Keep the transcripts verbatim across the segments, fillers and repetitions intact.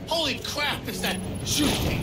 Holy crap, is that shooting?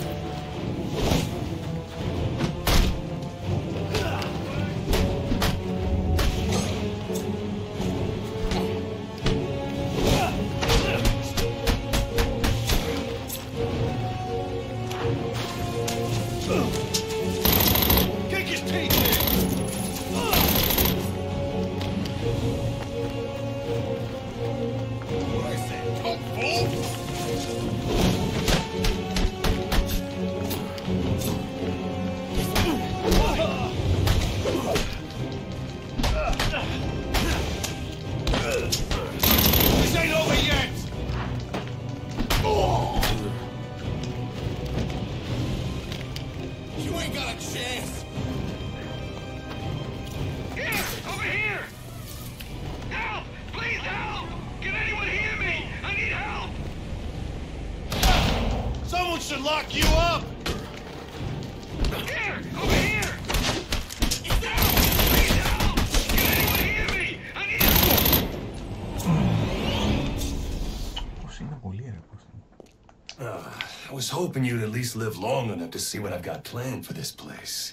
Should lock you up! Here! Over here! Get down! Please help! Can anyone hear me? I need help! Uh, I was hoping you'd at least live long enough to see what I've got planned for this place.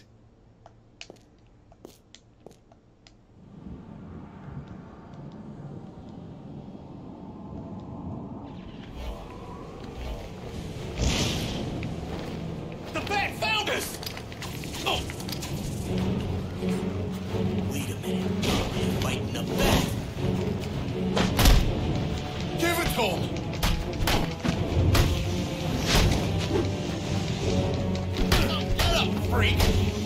Wait a minute. You're fighting the bat. Give it to him! Get up, freak!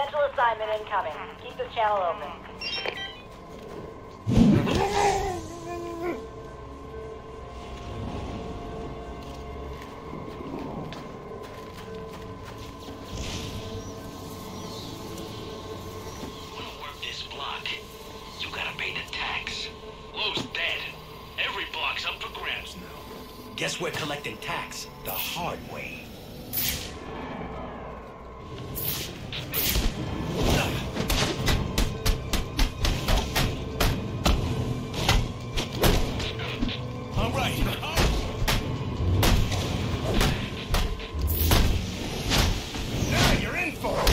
Potential assignment incoming. Keep this channel open. Wanna work this block? You gotta pay the tax. Lou's dead. Every block's up for grabs now. Guess we're collecting tax the hard way. All right. Now you're in for it.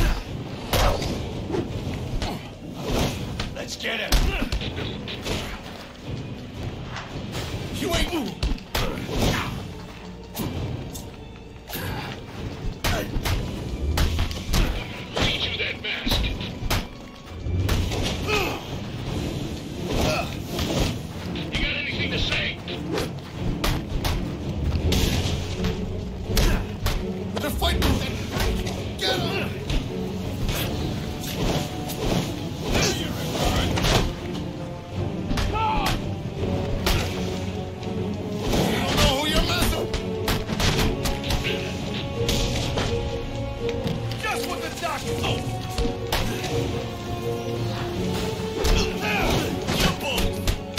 Let's get him. You ain't moving. Read you that mask. You got anything to say? They're fighting with that freak. Get him! You don't know who you're messing with. Just what the doctor told me. You bullet.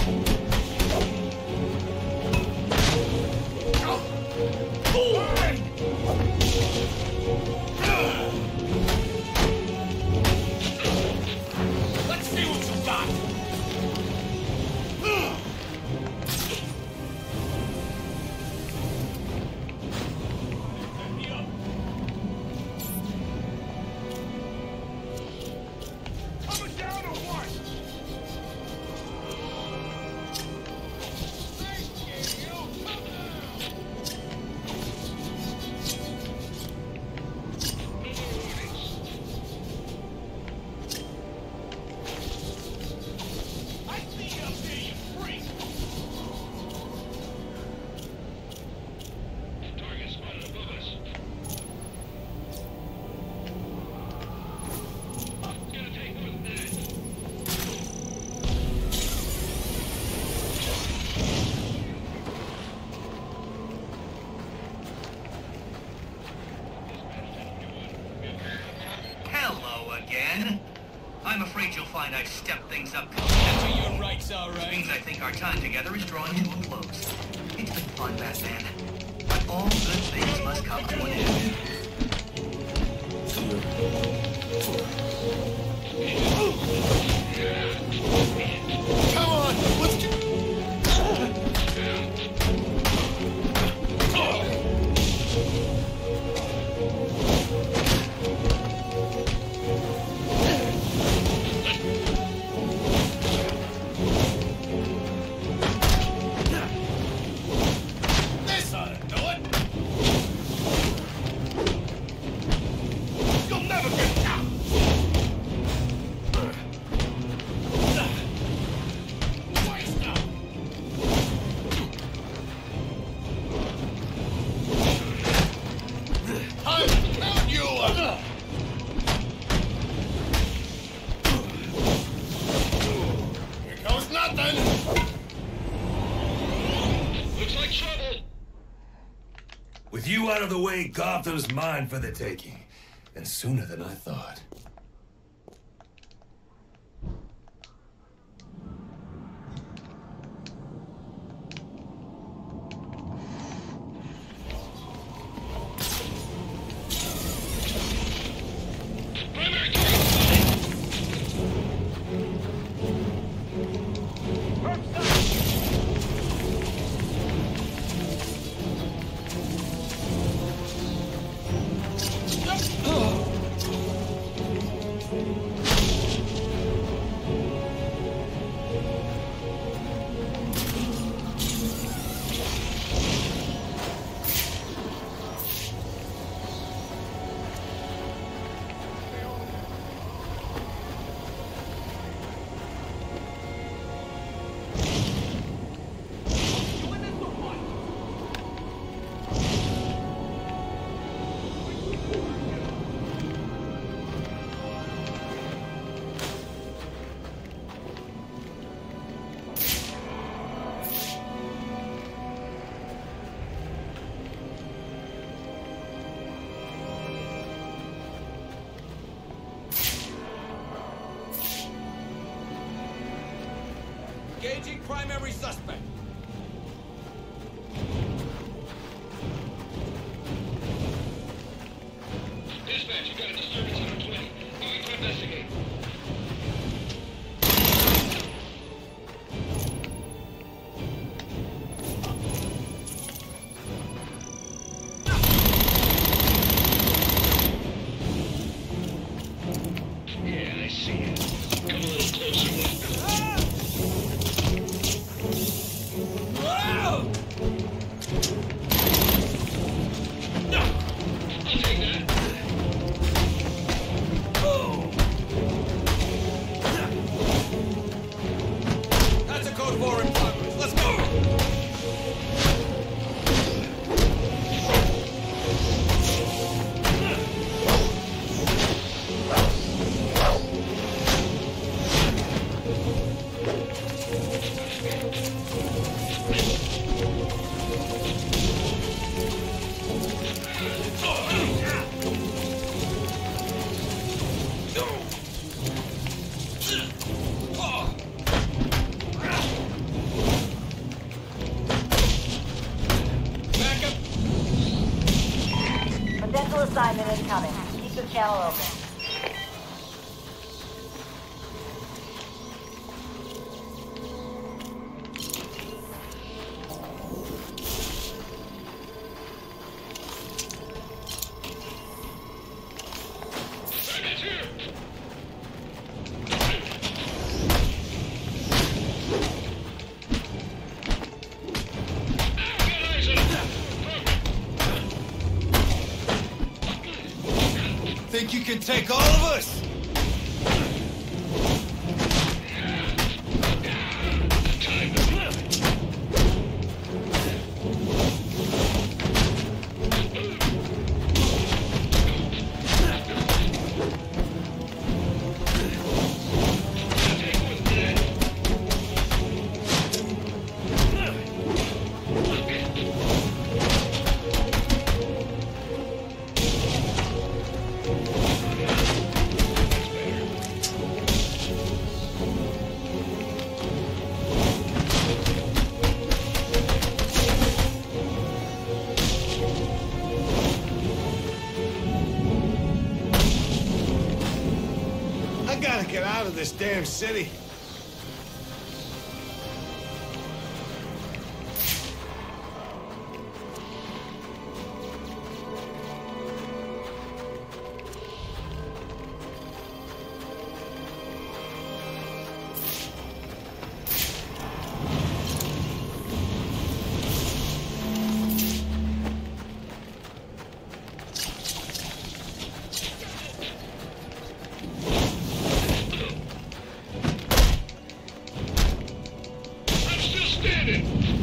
Let's see what you got. Coming down or what? Thank you. I see you up there, you freak. Target spotted above us. It's gonna take more than that. Hello again. I'm afraid you'll find I've stepped things up. Catching your rights, all Which right. means I think our time together is drawing to a close. It's been fun, Batman. But all good things must come to an end. Come on, let's get... This ought to do it. You'll never get out. Twice now. Time to count you up. Here goes nothing. Looks like trouble. With you out of the way, Gotham's mine for the taking. And sooner than I thought. Primary target primary suspect. Dispatch, you got a disturbance on twenty. Moving to investigate. Yeah, I see it. Come a little closer. Whoa! I'll take that. That's a code four in progress. Let's go! Potential assignment incoming. Keep the channel open. Target's here. Think you can take all of us? I gotta get out of this damn city. I'm still standing.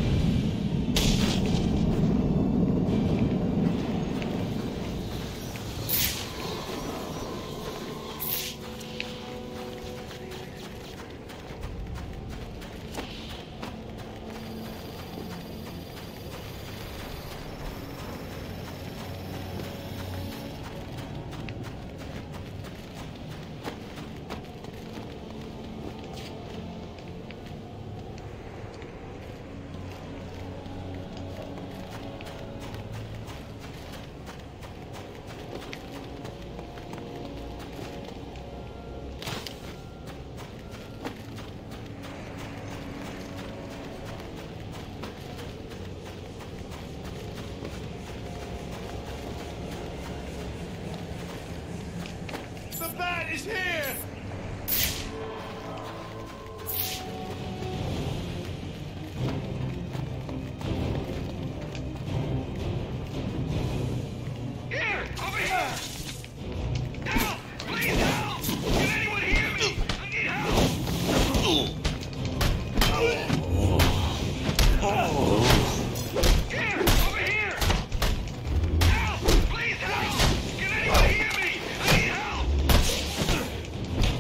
The bat is here! Here! Over here! Help! Please help! Can anyone hear me? I need help! Here! Over here! Help! Please help! Can anyone hear me? I need help!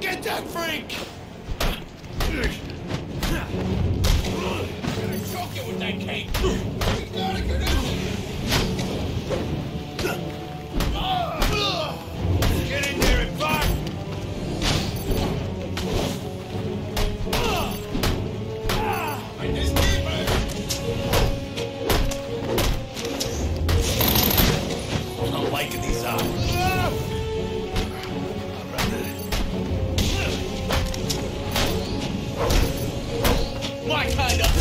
Get that freak! I'm gonna choke you with that cape! We gotta get in! Get in there and bark! Like this keeper! I'm liking these odds. My kind of...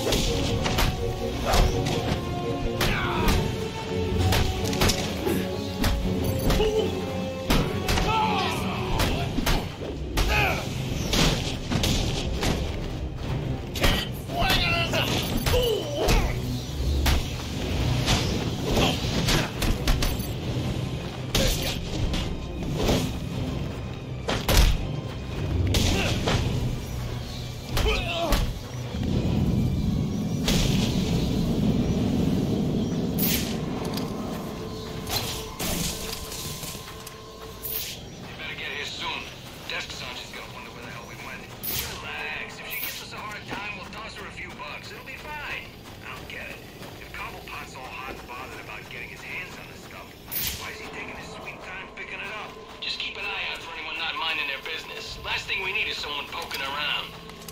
Last thing we need is someone poking around.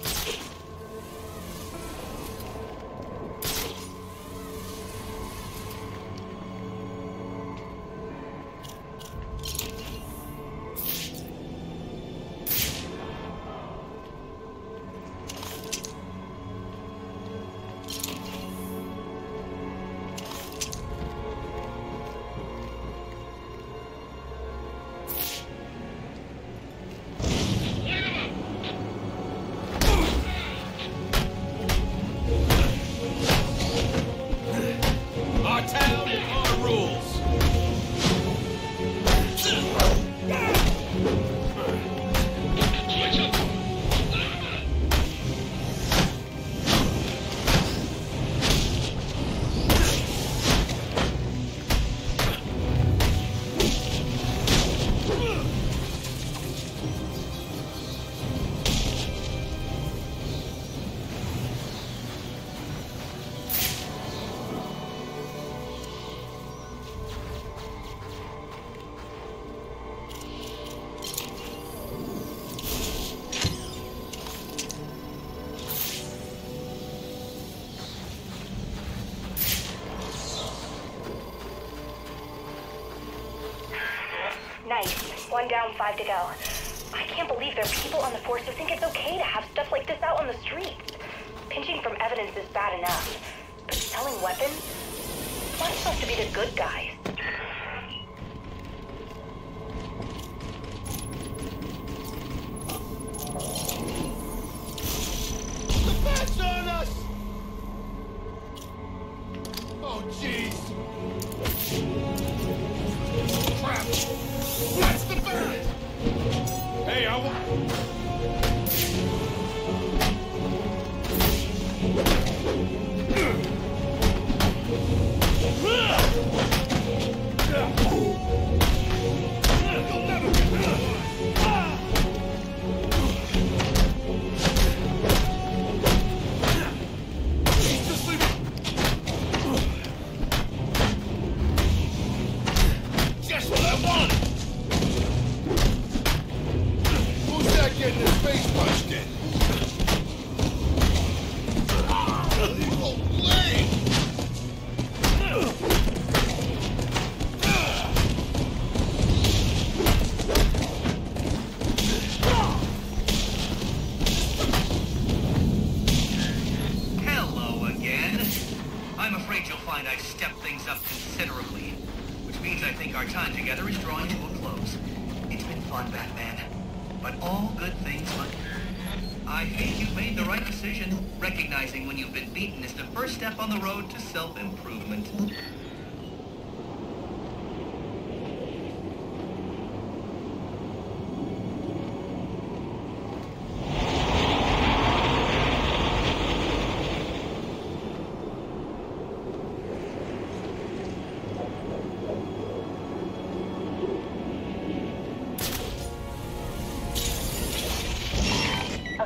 Nice. One down, five to go. I can't believe there are people on the force who think it's okay to have stuff like this out on the streets. Pinching from evidence is bad enough, but selling weapons? I'm supposed to be the good guys. The bat's on us! Oh, jeez! Crap! That's the bat! Hey, I want... You'll never get me! He's just leaving. Just what I wanted! Who's that getting his face punched in? Oh, lame! Hello again. I'm afraid you'll find I've stepped things up considerably, which means I think our time together is drawing to a close. It's been fun, Batman, but all good things must... I think you've made the right decision. Recognizing when you've been beaten is the first step on the road to self-improvement.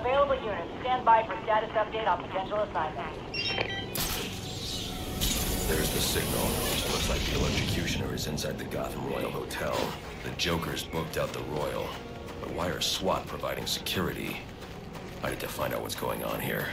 Available units, stand by for status update on potential assignment. There's the signal. Looks like the electrocutioner is inside the Gotham Royal Hotel. The Joker's booked out the Royal. But why are SWAT providing security? I need to find out what's going on here.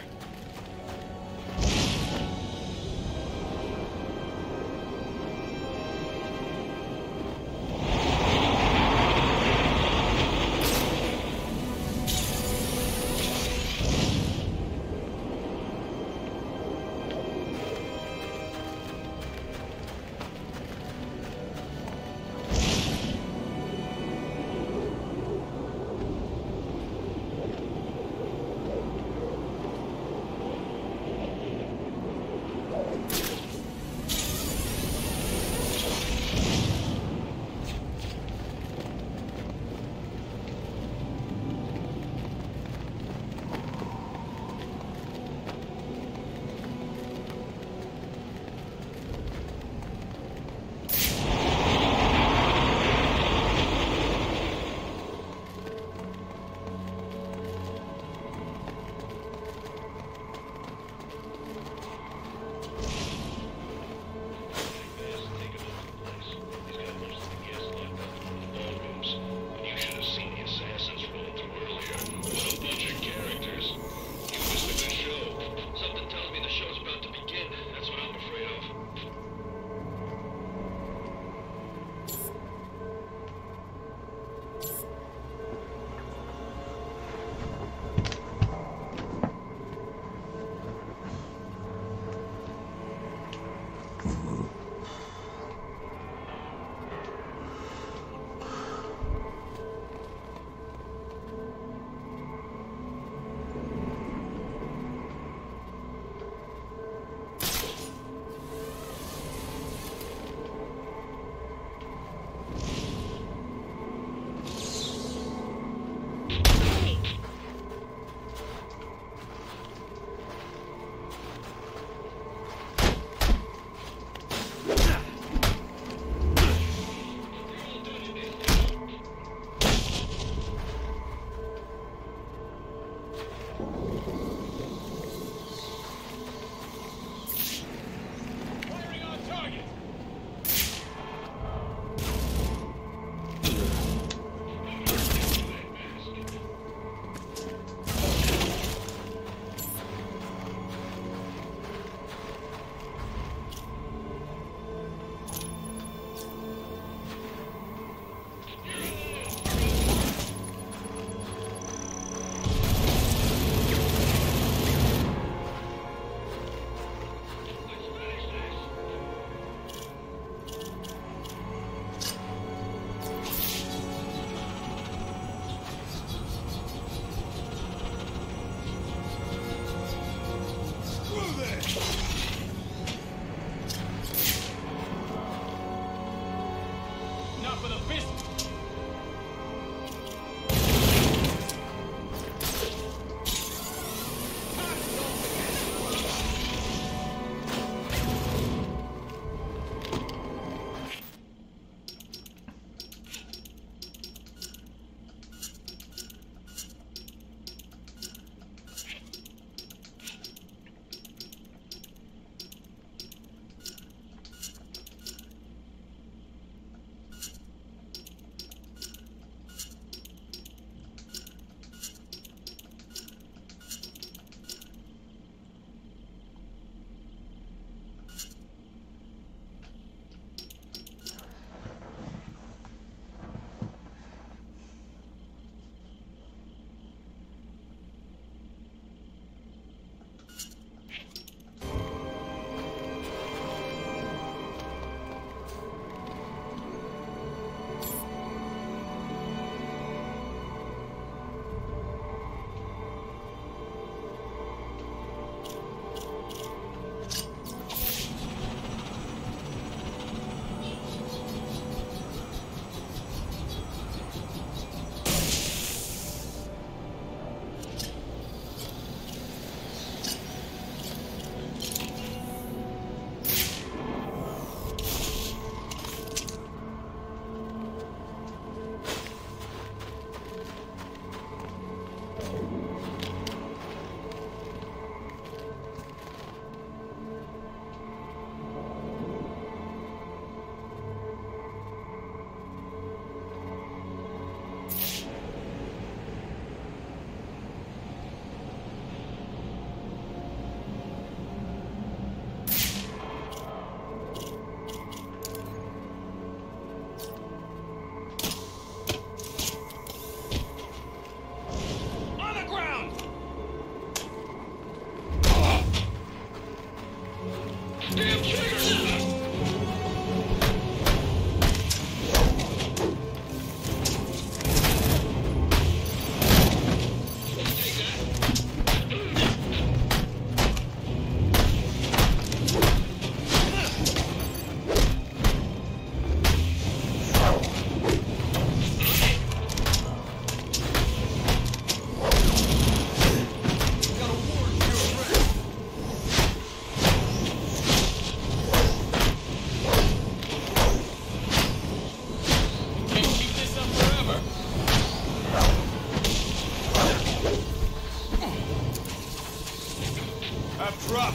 drop.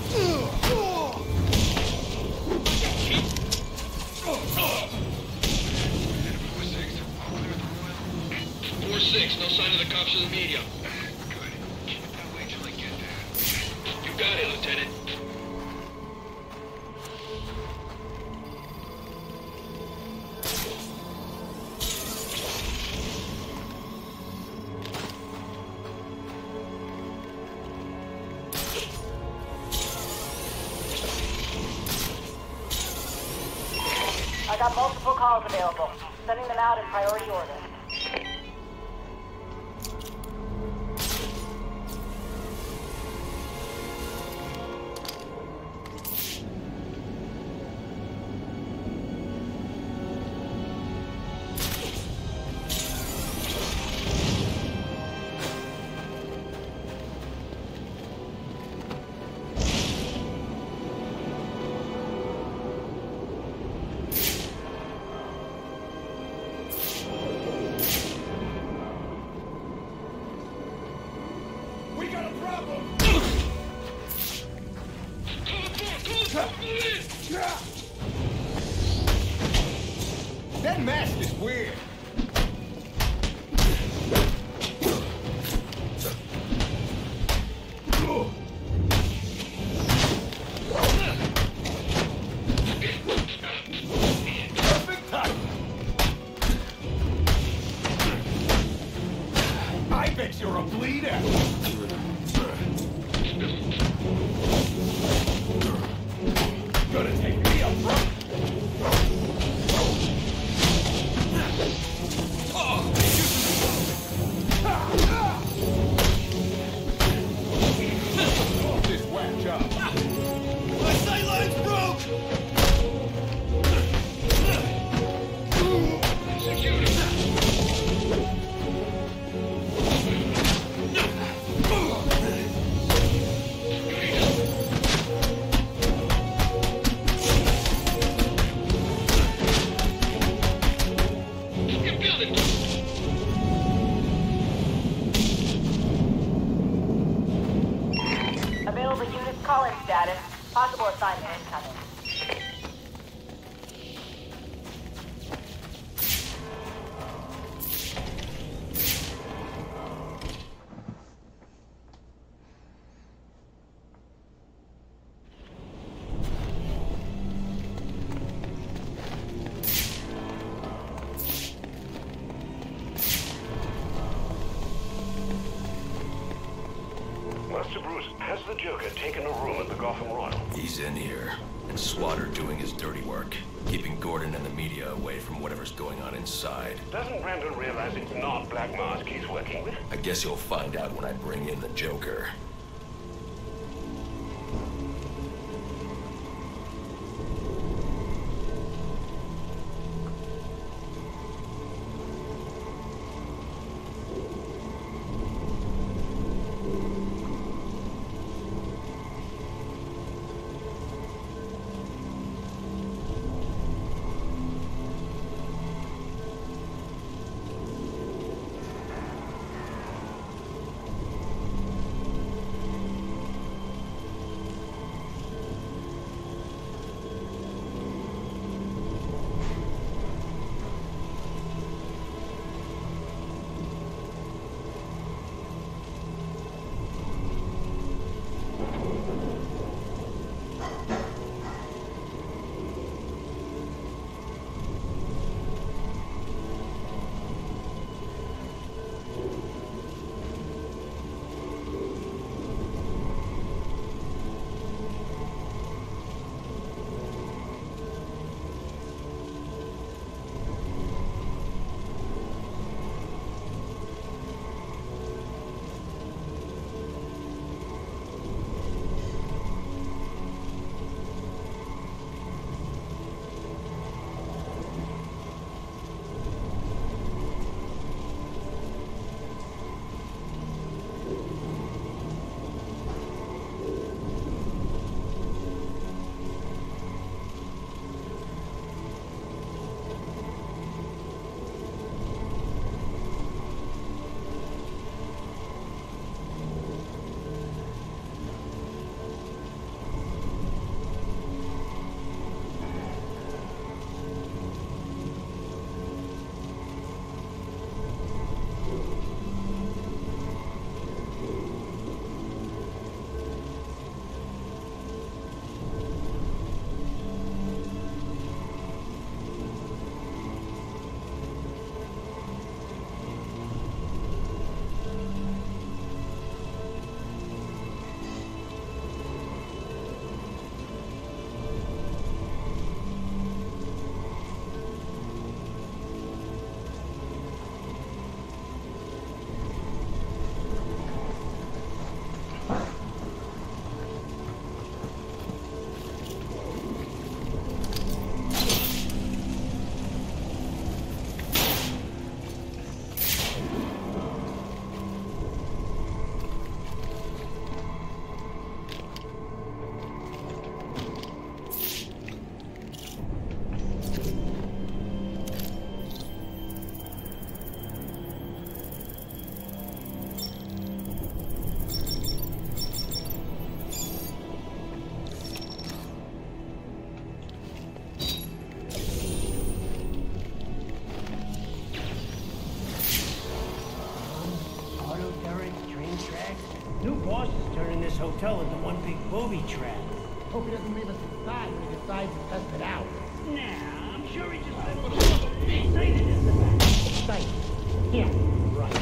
four six, no sign of the cops or the media. Good. Keep it that way till I get there. You got it, Lieutenant. I got multiple calls available. Sending them out in priority order. That mask is weird. Perfect time. I bet you're a bleeder. Gonna take me up front. This whack job. My sightline's broke! Security. Get building. Available units call-in status. Possible assignment incoming. Master Bruce, has the Joker taken a room at the Gotham Royal? He's in here, and SWAT are doing his dirty work, keeping Gordon and the media away from whatever's going on inside. Doesn't Brandon realize it's not Black Mask he's working with? I guess you'll find out when I bring in the Joker. tracks. New boss is turning this hotel into one big booby trap. Hope he doesn't leave us inside when he decides to test it out. Nah, I'm sure he just let us excited in the back. Excited? Yeah, right.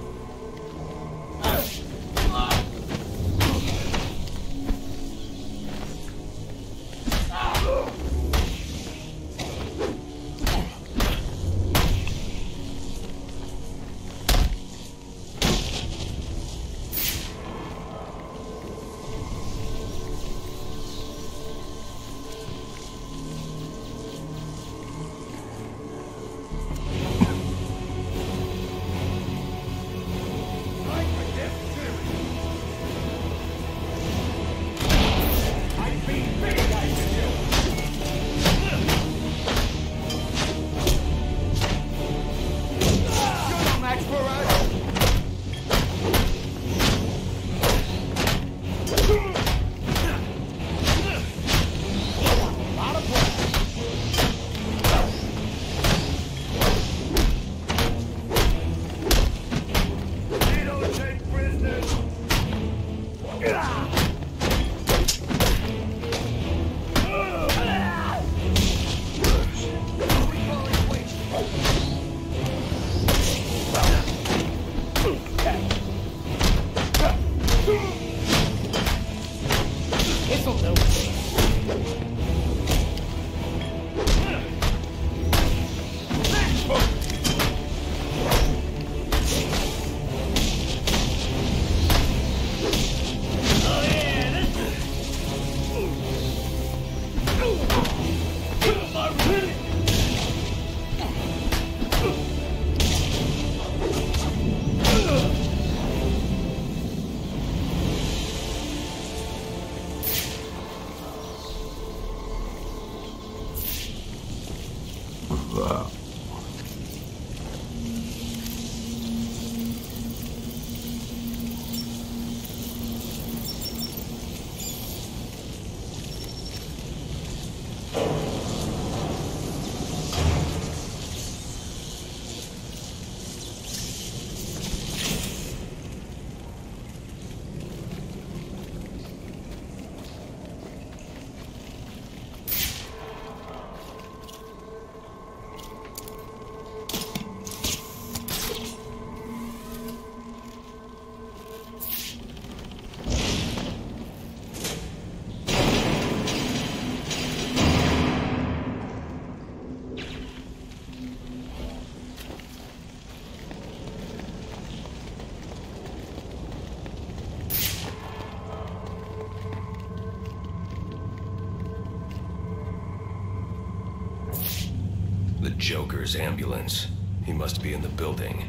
The Joker's ambulance. He must be in the building.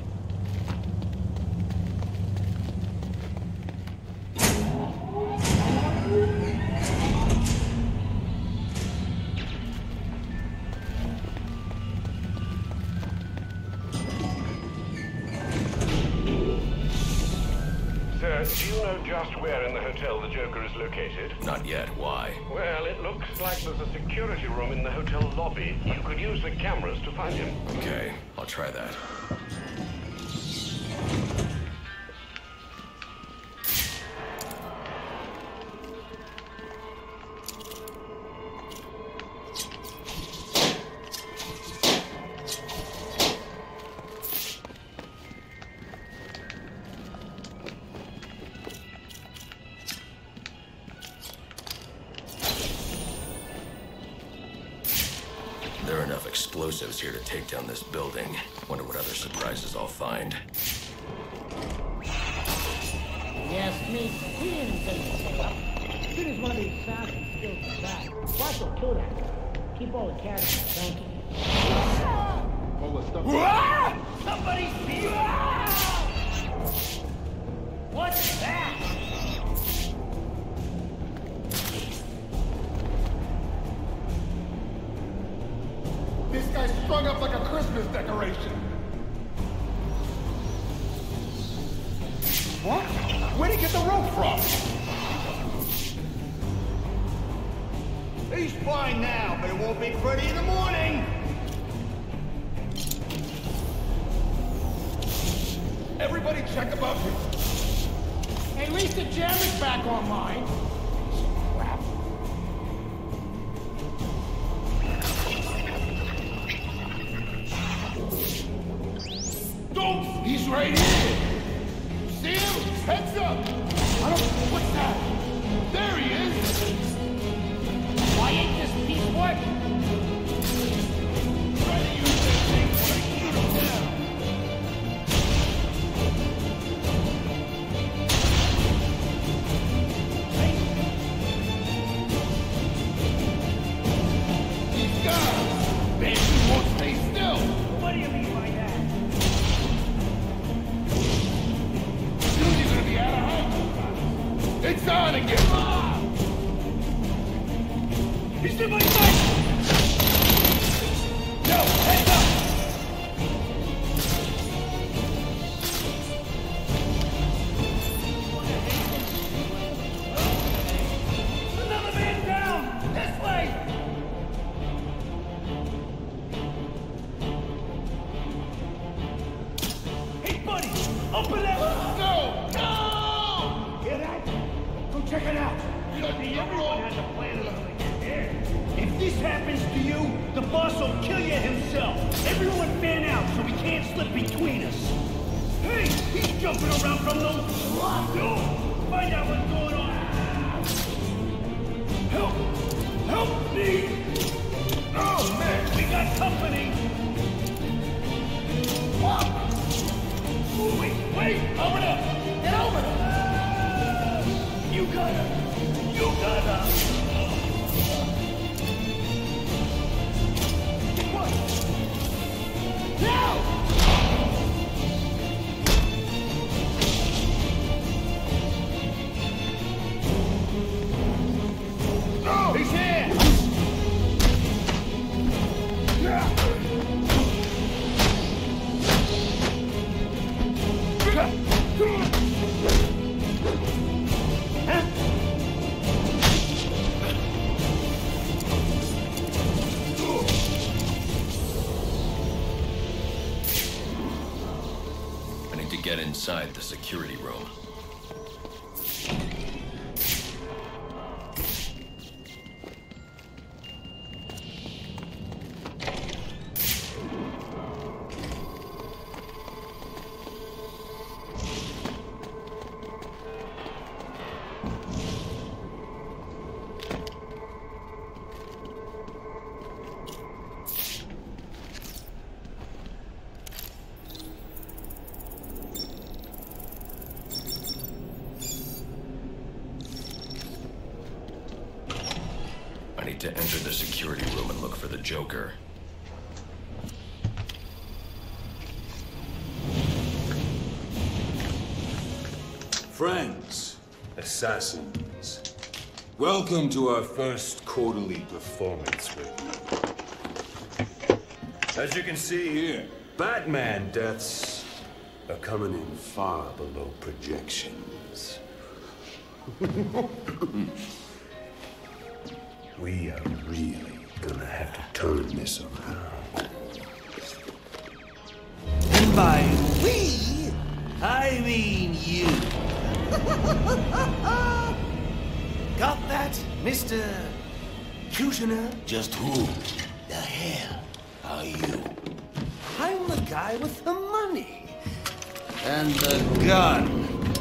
Sir, do you know just where in the hotel the Joker is located? Not yet. Why? Well, it looks like there's a security room in the hotel lobby. You could use the cameras to find him. Okay, I'll try that. There are enough explosives here to take down this building. Wonder what other surprises I'll find. Yes, me. He didn't intend to stay up. As soon as one of these assassins kills the guy, watch will kill that guy. Keep all the cash in the bank. All the stuff. Somebody see What's that? This guy's strung up like a Christmas decoration. What? Where'd he get the rope from? He's fine now, but it won't be pretty in the morning. Everybody check above him. At least the jam is back online. Crap. Don't! He's right here! You see him? Heads up! I don't... What's that? There he is! Why ain't this piece working? Try to use that thing when I shoot him down! These guys! They won't stay still! What do you mean by that? Soon you're gonna be out of house! It's on again! Ah! He's in my sight! No! Heads up! Another man down! This way! Hey, buddy! Open that! No! No! Hear that? Go check it out! Everyone has a plan of here. If this happens to you, the boss will kill you himself. Everyone fan out so he can't slip between us. Hey, he's jumping around from those blocks. No, find out what's going on. Help! Help me! Oh man, we got company. What? Wait, wait, over there! Get over there! You gotta. You gotta... What? Now! No! He's here! Get inside the security room. I need to enter the security room and look for the Joker. Friends, assassins, welcome to our first quarterly performance review. As you can see here, Batman deaths are coming in far below projections. We are really gonna have to turn this around. And by we, I mean you. Got that, Mister Cushioner? Just who the hell are you? I'm the guy with the money. And the gun.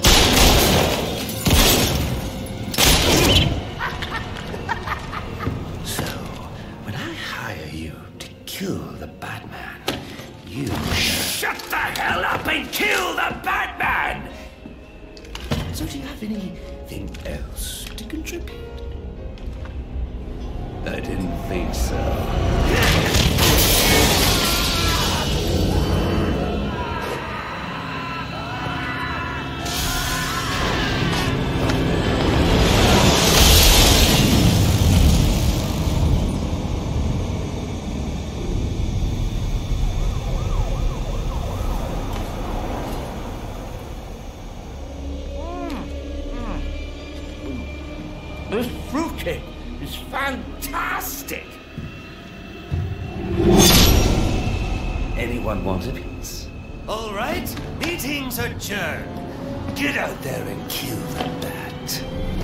Kill the Batman. You shut the hell up and kill the Batman! So do you have anything else to contribute? I didn't think so. This fruitcake is fantastic! Anyone want a piece? All right, meeting's adjourned. Get out there and kill the bat.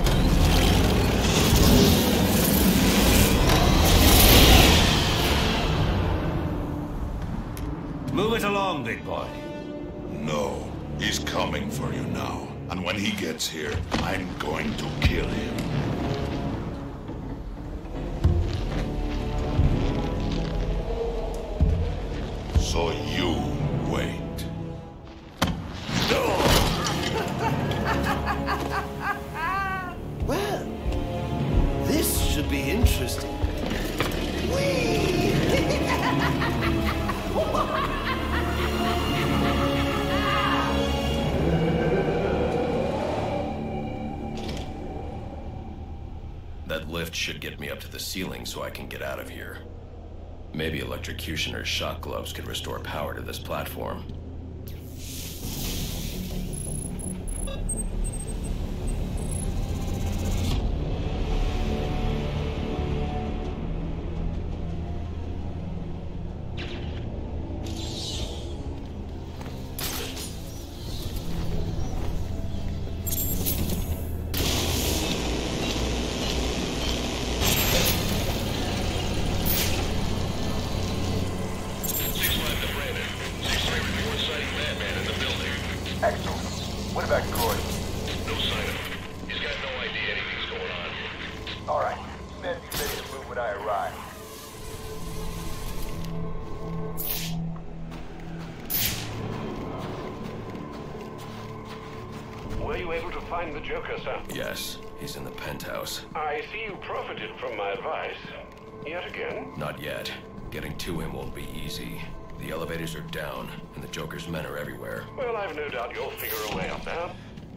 Move it along, big boy. No, he's coming for you now. And when he gets here, I'm going to kill him. So you wait. Well, this should be interesting. Whee! That lift should get me up to the ceiling so I can get out of here. Maybe electrocutioner's shock gloves could restore power to this platform. Were you able to find the Joker, sir? Yes, he's in the penthouse. I see you profited from my advice. Yet again? Not yet. Getting to him won't be easy. The elevators are down, and the Joker's men are everywhere. Well, I've no doubt you'll figure a way up there.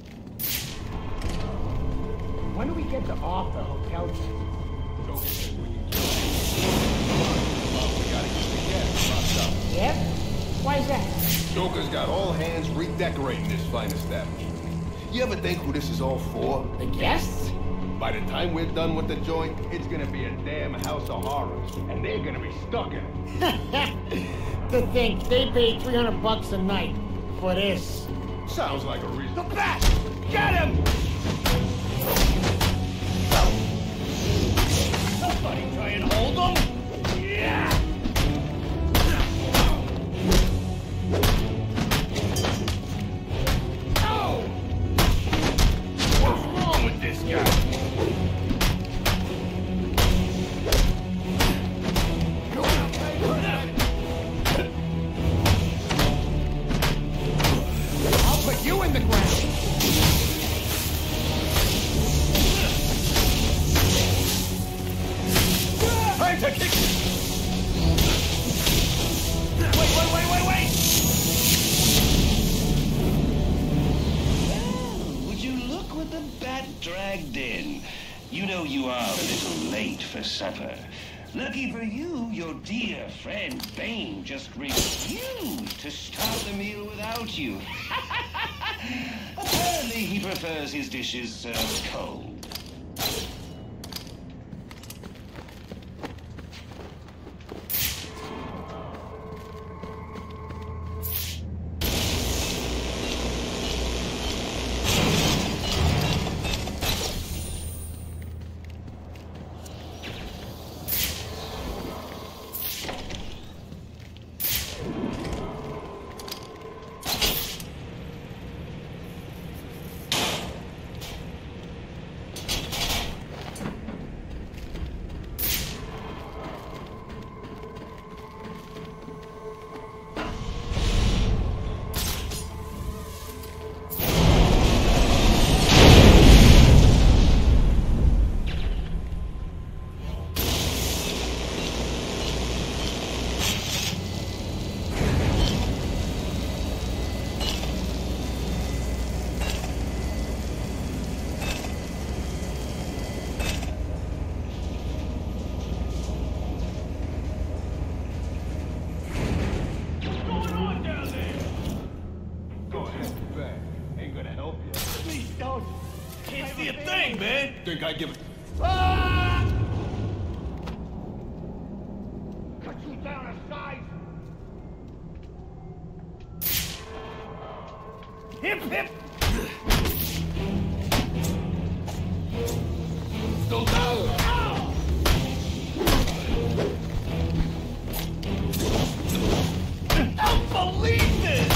When do we get to off the hotel? Joker said we can kill him. Well, we gotta keep the gas locked up. Yep. Why's that? Joker's got all hands redecorating this fine establishment. You ever think who this is all for? The guests? By the time we're done with the joint, it's gonna be a damn house of horrors, and they're gonna be stuck in it. To think they paid three hundred bucks a night for this. Sounds like a reason. The bat! Get him! Somebody try and hold him! Yeah! Oh! What's wrong with this guy? I'll put you in the ground. Time to kick. Wait, wait, wait, wait, wait! Well, would you look what the bat dragged in? You know you are a little late for supper. Lucky for you, your dear friend Bane just refused to start the meal without you. Apparently he prefers his dishes served cold. Think I give it. Ah! Cut you down a size. Hip, hip. Soldado! I don't believe this!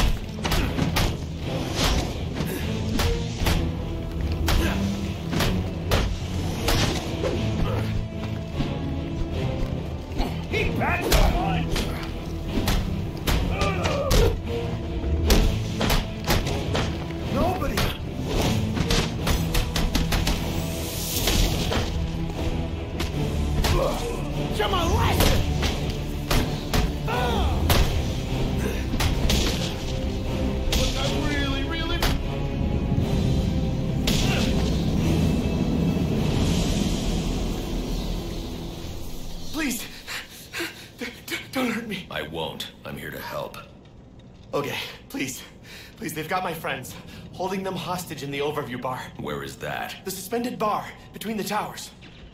He backed the punch! Nobody! Come on, listen! Look, I really, really... Please, d- d- don't hurt me. I won't. I'm here to help. Okay, please. Please, they've got my friends. Holding them hostage in the overview bar. Where is that? The suspended bar, between the towers.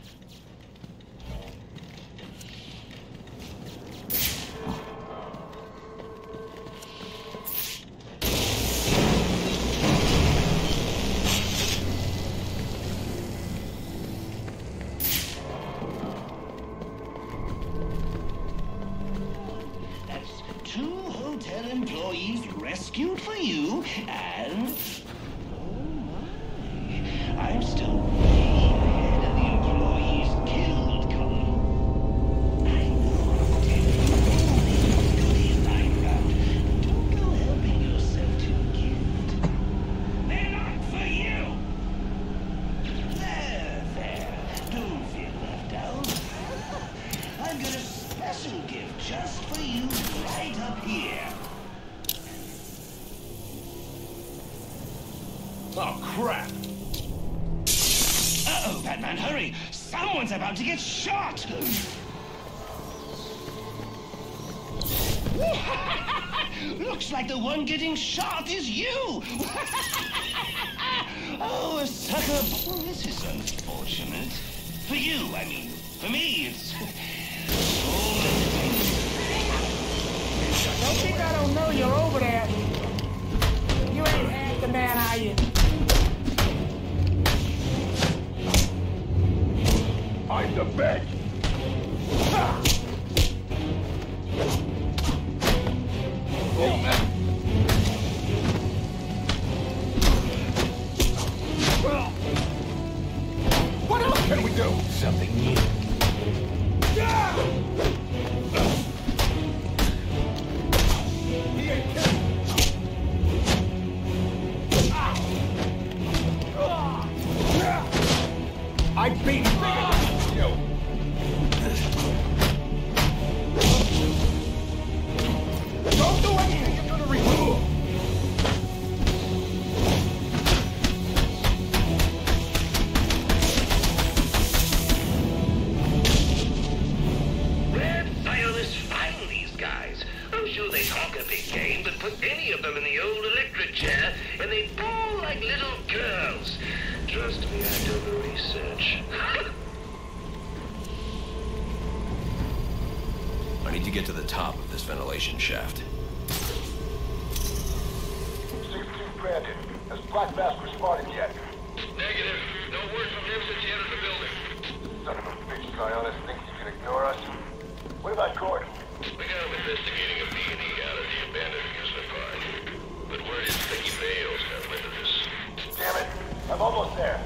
That's two hotel employees rescued for you, and... Oh my. I'm still way ahead of the employees killed column. I know I'm telling you, go line route. Don't go helping yourself to a gift. They're not for you! There, there. Don't feel left out. I've got a special gift just for you right up here. Oh, crap! Uh-oh, Batman, hurry! Someone's about to get shot! Looks like the one getting shot is you! Oh, a sucker... Well, this is unfortunate. For you, I mean. For me, it's... all entertainment. Don't think I don't know you're over there. You ain't half the man, are you? I'm the best! Ha! Oh, man. Well, what else can we do? Something new. Yeah! He ain't kidding. I beat you! Don't do anything! You're gonna remove! Red Wireless, find these guys. I'm sure they talk a big game, but put any of them in the old electric chair, and they bawl like little girls. Trust me, I do the research. I need to get to the top of this ventilation shaft. sixteen Brandon. Has Black Mask responded yet? Negative. No word from him since he entered the building. Son of a bitch, Kyle. Thinks he can ignore us. What about Gordon? We got him investigating a B and E out of the abandoned amusement park. But word is Vicky Vale's got wind of this. Damn it. I'm almost there.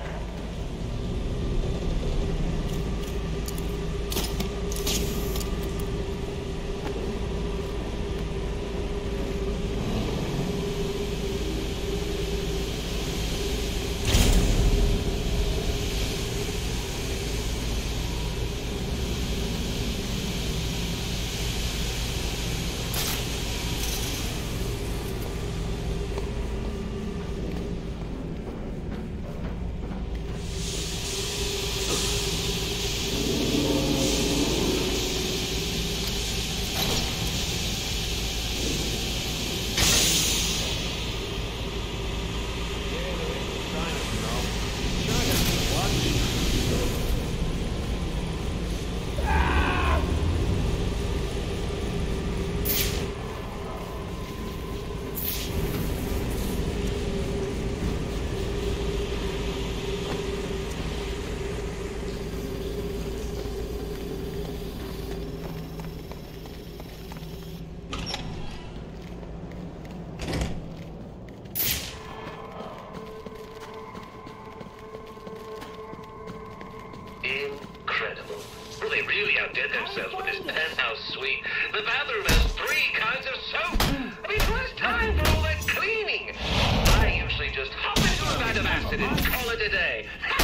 they really outdid themselves with this penthouse suite. The bathroom has three kinds of soap. I mean, who has time for all that cleaning? I usually just hop into a vat of acid and call it a day.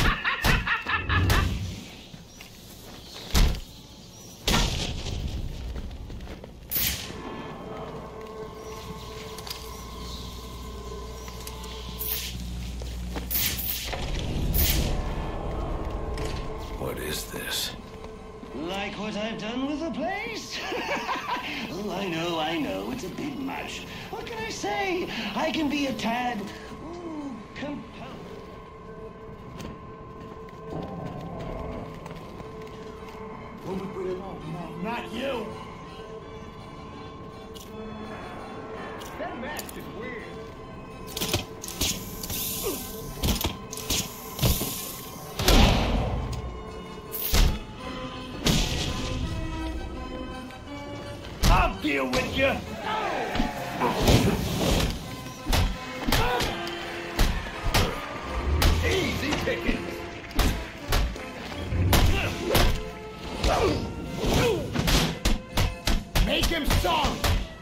What is this? Like what I've done with the place? Oh, I know, I know. It's a bit much. What can I say? I can be a tad... Ooh, compelling. When we bring it on, no, not you! That mask is weird. I'll deal with you! Easy picking! Make him sorry!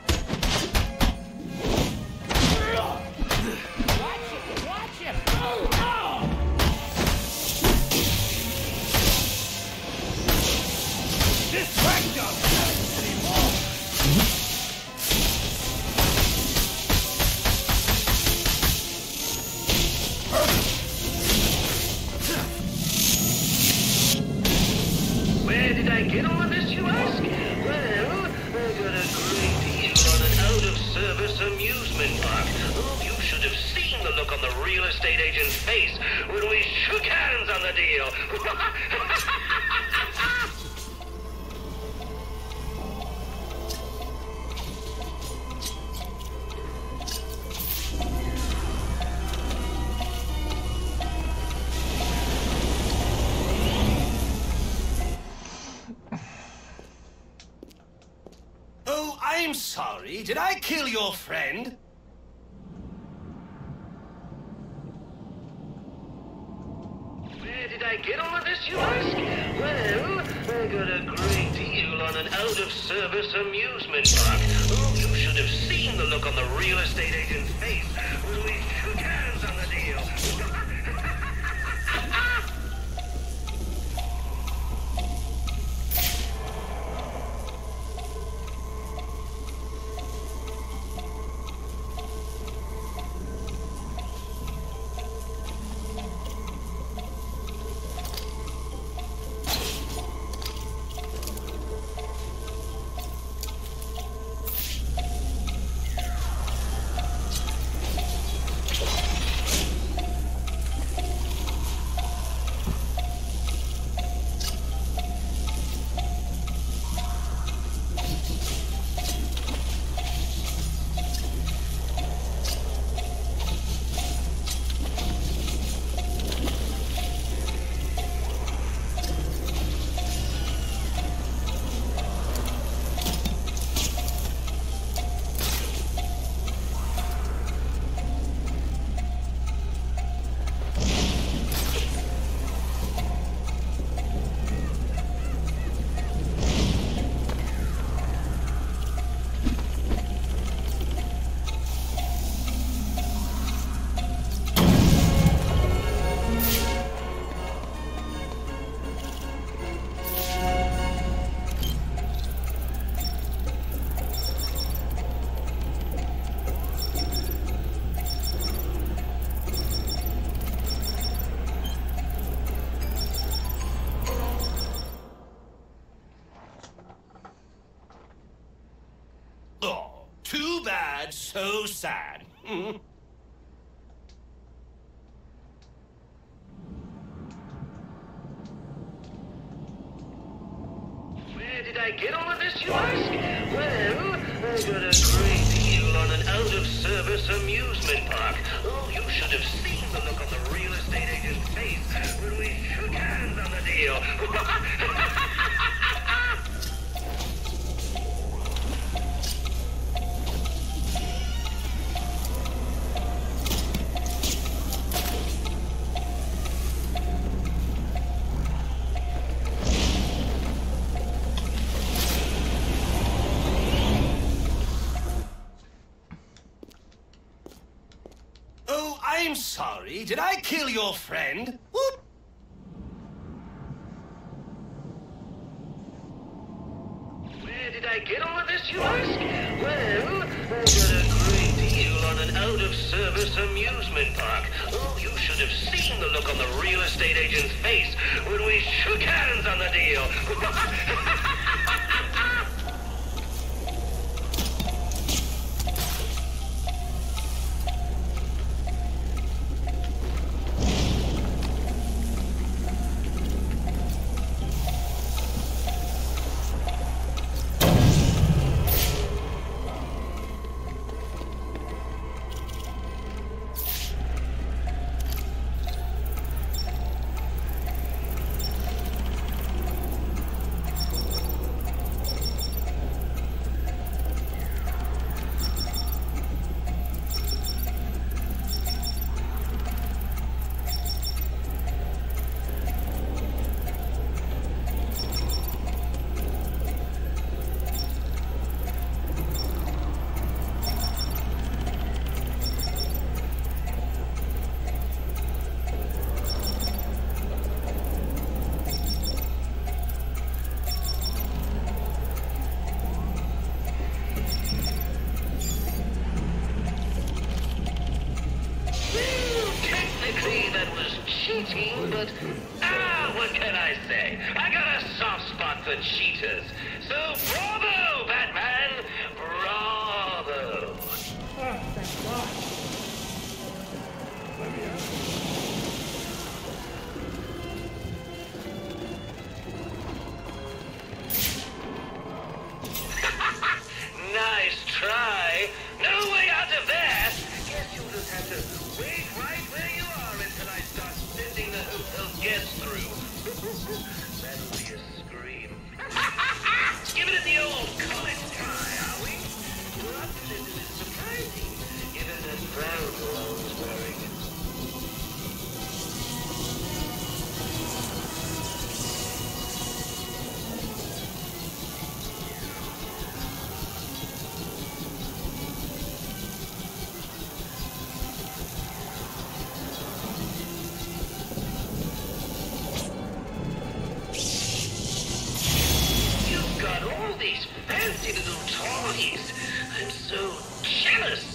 Watch it! Watch it! This tractor! Where did I get all of this, you ask? Well, I got a great deal on an out-of-service amusement park. Oh, you should have seen the look on the real estate agent's face when we shook hands on the deal. Oh, I'm sorry. Did I kill your friend? Where did I get all of this, you ask? Well, I got a great deal on an out-of-service amusement park. Oh, you should have seen the look on the real estate agent's face when we shook hands on the deal. Too bad, so sad. Where did I get all of this, you ask? Well, I got a great deal on an out-of-service amusement park. Oh, you should have seen the look on the real estate agent's face when we shook hands on the deal. sorry. Did I kill your friend? Whoop! Where did I get all of this, you ask? Well, I got a great deal on an out-of-service amusement park. Oh, you should have seen the look on the real estate agent's face when we shook hands on the deal. But, ah, what can I say? I got a soft spot for cheaters. So, bravo, Batman! Bravo! Oh, thank God. Let me ask you. Nice try. No way out of there. Guess you'll just have to wait right where you are until I start sending the hotel guests through. That'll be a scream. Giving it the old college try, are we? Your optimism is surprising, given that brown Malone's wearing. Fancy little toys. I'm so jealous.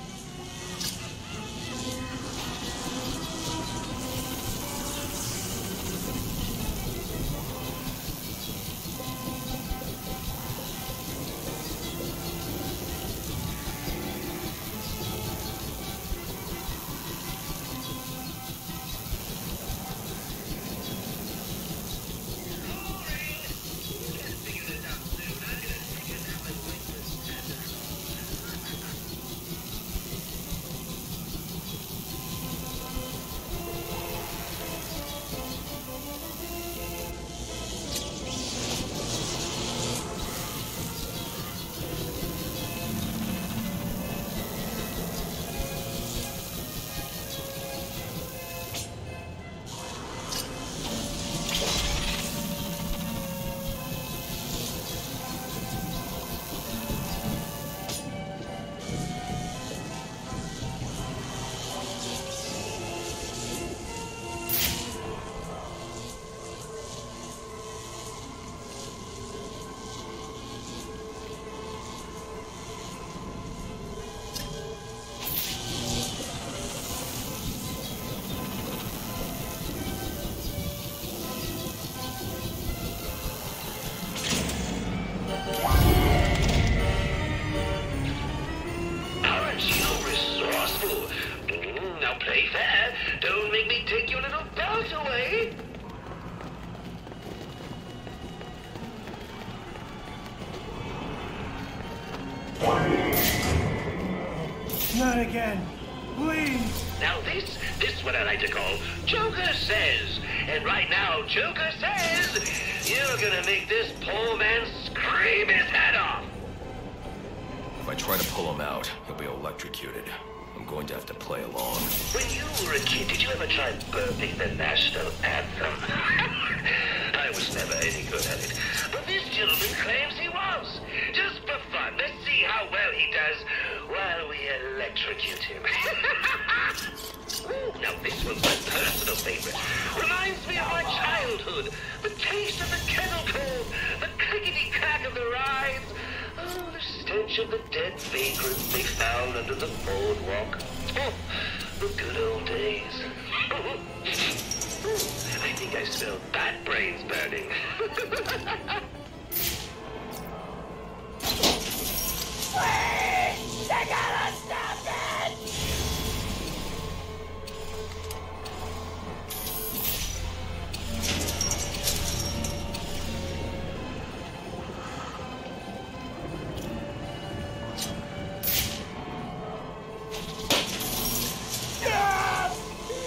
Not again. Please. Now this, this is what I like to call Joker Says. And right now, Joker says, you're gonna make this poor man scream his head off. If I try to pull him out, he'll be electrocuted. I'm going to have to play along. When you were a kid, did you ever try burping the national anthem? I was never any good at it. But this gentleman claims he was. Just for fun. Let's see how well he does while we electrocute him. Now this one's my personal favorite. Reminds me of my childhood. The taste of the kettle cold, the clickety-clack of the rides. Oh, the stench of the dead vagrants they found under the boardwalk. Oh, the good old days. I think I smell bat brains burning. Please! They gotta stop it! Stop!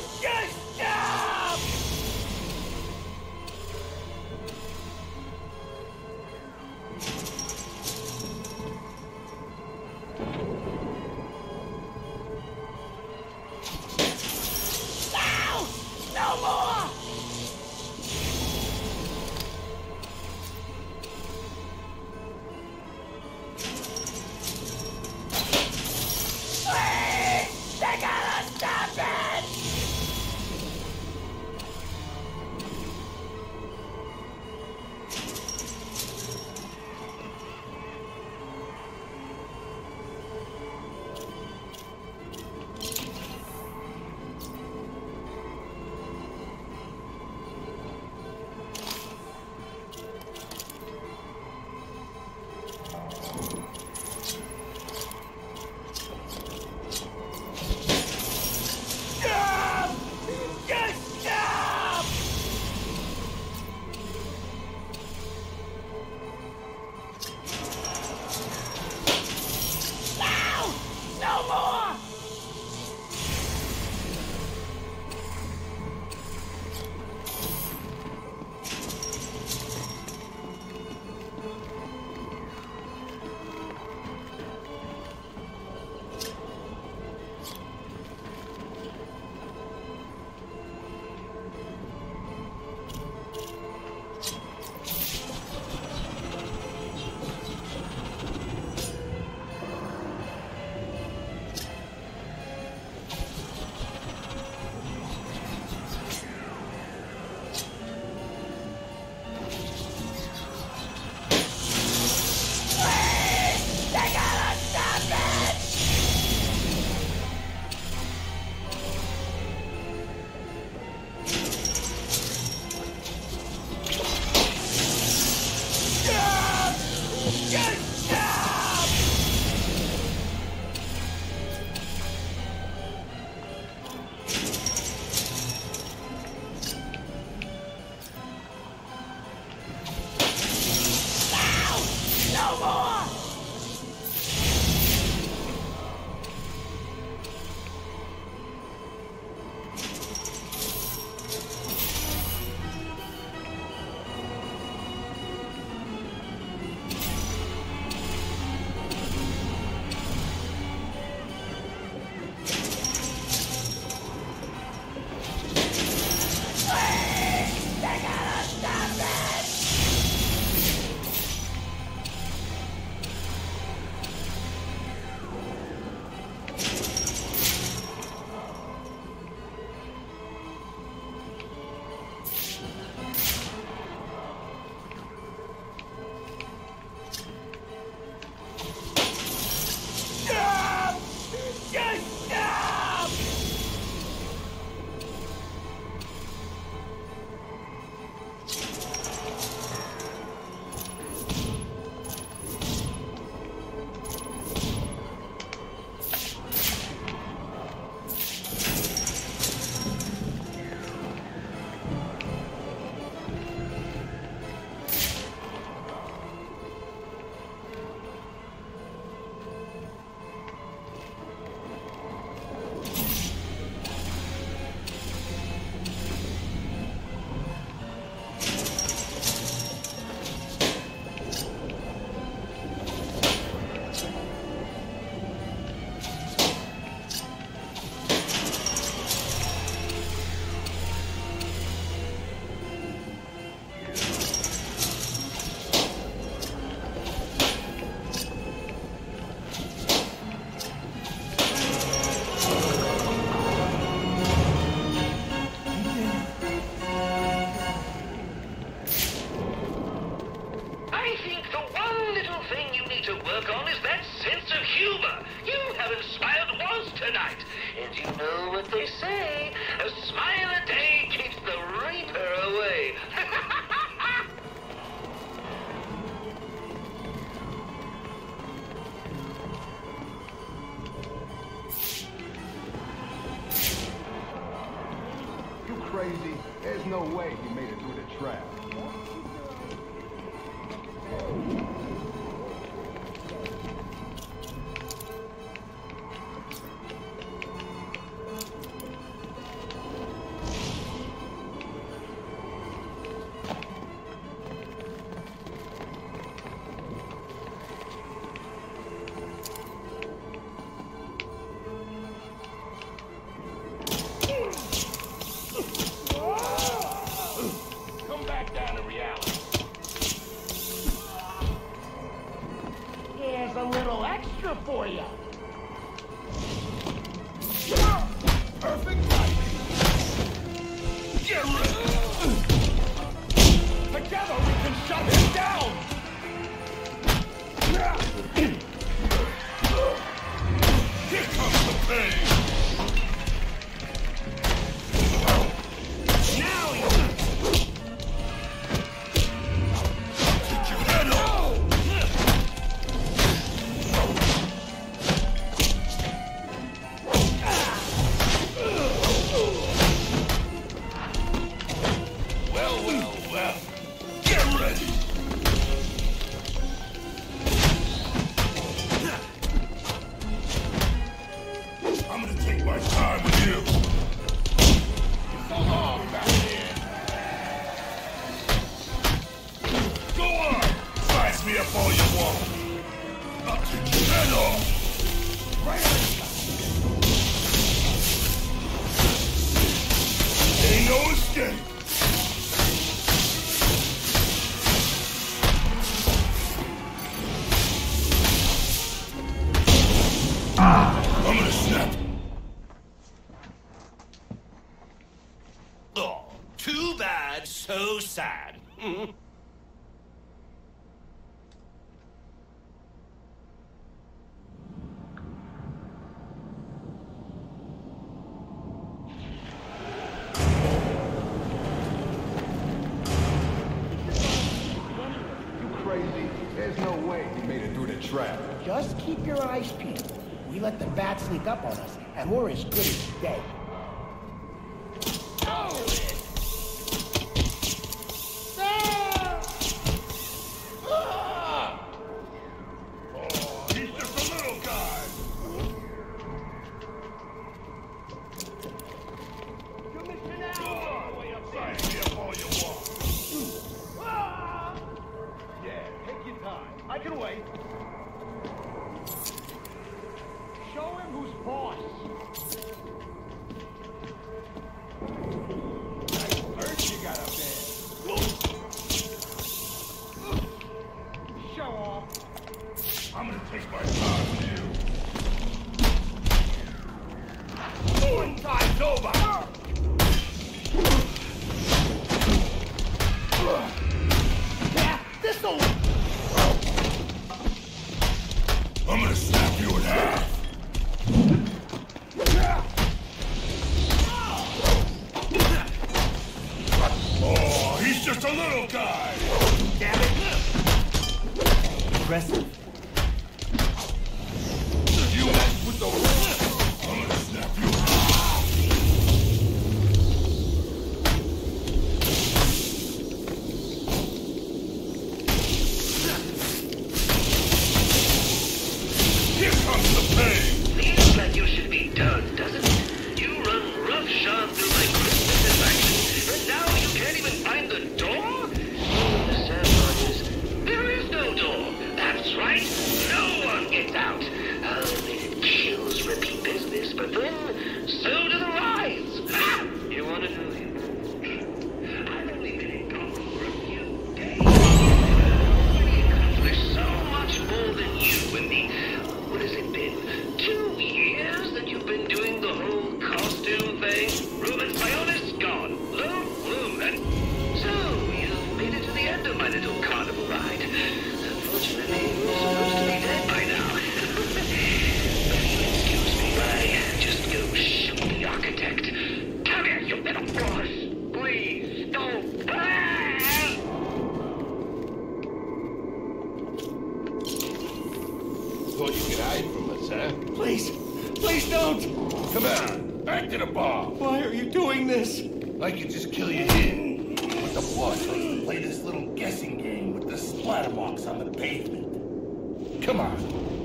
Just stop! work on is that sense of humor. You have inspired once tonight. And you know what they say, a smile a day keeps the reaper away. You crazy? There's no way you made it through the trap. Come back down to reality. Here's a little extra for you. Perfect timing. Get ready. Together we can shut him down. Here comes the pain. Now you Take your head off. Well, well, well. Get ready. I'm gonna take my time with you. So long, Batman. Go on. Size me up all you want. I'll take your head off. Right on. Ain't no escape. Ah, I'm gonna snap. Oh, too bad, so sad. You crazy? There's no way you made it through the trap. just keep your eyes peeled. We let the bat sneak up on us, and we're as good as dead. He's just a little guy. You're missing out. Go on. Size me up all you want. Yeah, take your time. I can wait. Show him who's boss. Nice bird you got up there. Show off. I'm gonna take my time with you. One time's over. Yeah, this'll. I'm gonna snap you in half. Oh, he's just a little guy. Damn it. Impressive. You mess with the I'm gonna snap you in half. Here comes the pain. Feels like you should be done, doesn't it? You run roughshod through my Christmas attraction, and now you can't even find the door? The sad part is, there is no door. That's right, no one gets out. I'll make it kills when Gosh, please, don't. Thought you could hide from us, huh? Please, please don't! Come on, back to the bar. Why are you doing this? I could just kill you here. But the boss likes to play this little guessing game with the splatter marks on the pavement. Come on.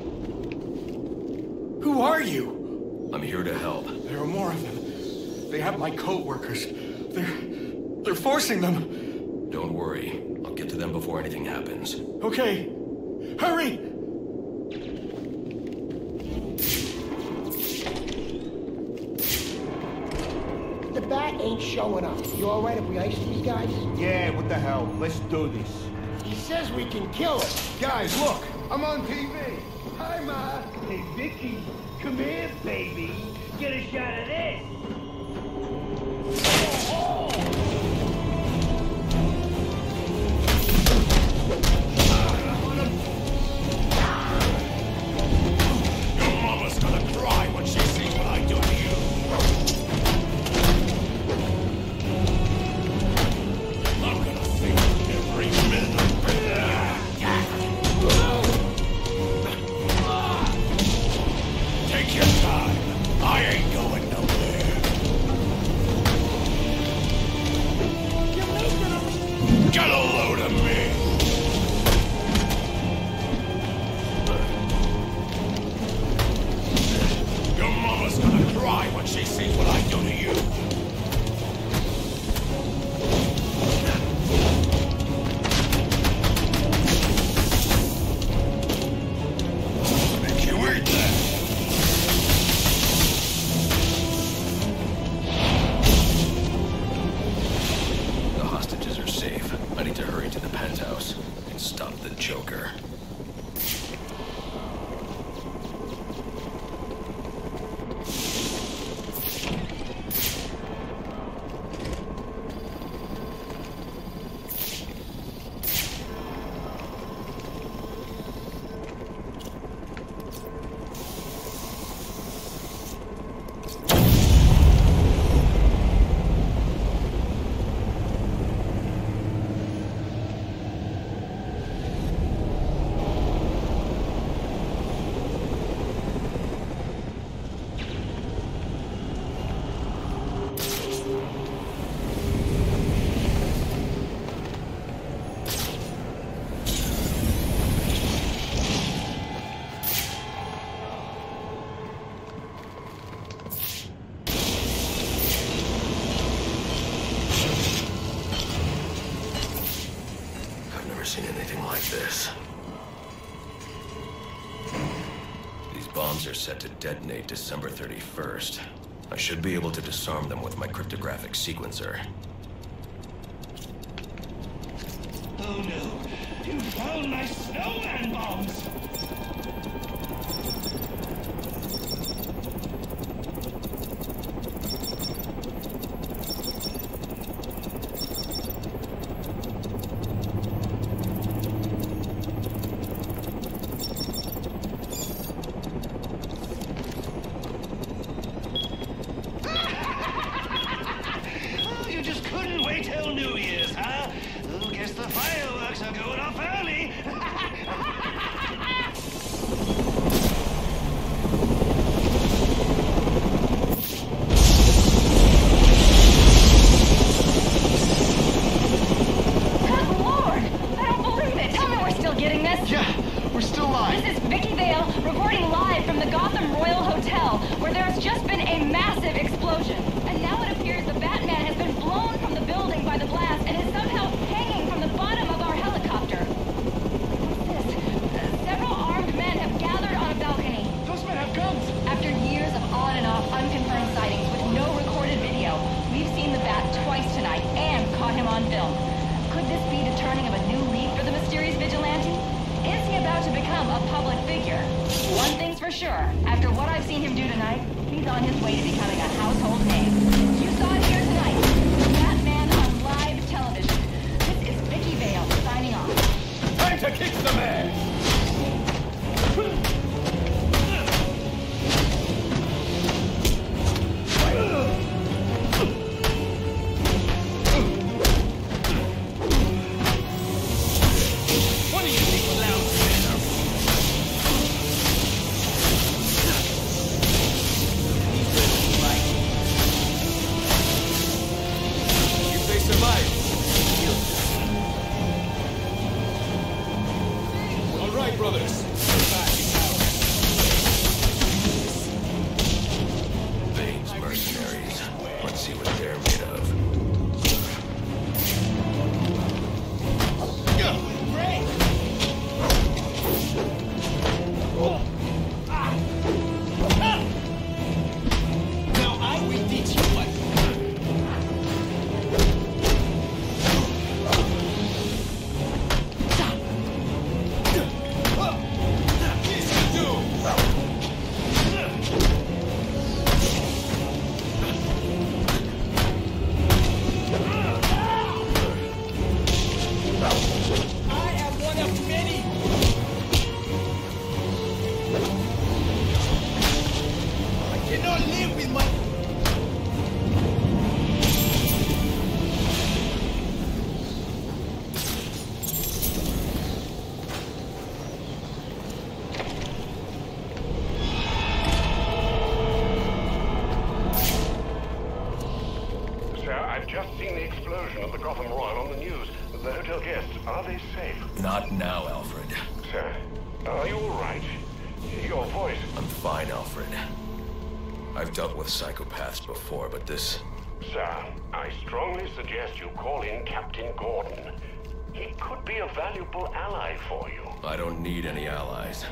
Who are you? I'm here to help. There are more of them. They have my co-workers. They're... they're forcing them. Don't worry. I'll get to them before anything happens. Okay. Hurry! The bat ain't showing up. You all right if we ice these guys? Yeah, what the hell? Let's do this. He says we can kill him. Guys, look! I'm on T V! Hi, Ma! Hey, Vicky, come here, baby. Get a shot of this. Oh, Your mama's gonna cry when she sees what I do to you. I'm gonna sing every minute of it. Take your time. I ain't going nowhere. Get a load of me. Your mama's gonna cry when she sees what I do to you. Make you eat that. The hostages are safe. I need to hurry to the penthouse and stop the Joker. I've never seen anything like this. These bombs are set to detonate December thirty-first. I should be able to disarm them with my cryptographic sequencer. Oh no! You found my snowman bombs! Oh, you just couldn't wait till New Year's, huh? Oh, guess the fireworks are going off early. Good Lord! I don't believe it! Tell me we're still getting this! Yeah, we're still live. This is Vicky Vale reporting live from the Gotham Royal Hotel, where there has just been a massive explosion. And now it appears the Batman has been blown from the building by the blast and is somehow hanging from the bottom of our helicopter. What's this? Uh, several armed men have gathered on a balcony. Those men have guns. After years of on and off unconfirmed sightings with no recorded video, we've seen the Bat twice tonight and caught him on film. Could this be the turning of a new leaf for the mysterious vigilante? Is he about to become a public figure? One thing's for sure, after what I've seen him do tonight, he's on his way to becoming a household name. You saw it here tonight. Batman on live television. This is Vicky Vale signing off. Time to kick some ass! the explosion at the Gotham Royal on the news. The hotel guests, are they safe? Not now, Alfred. Sir, are you all right? Your voice... I'm fine, Alfred. I've dealt with psychopaths before, but this... Sir, I strongly suggest you call in Captain Gordon. He could be a valuable ally for you. I don't need any allies.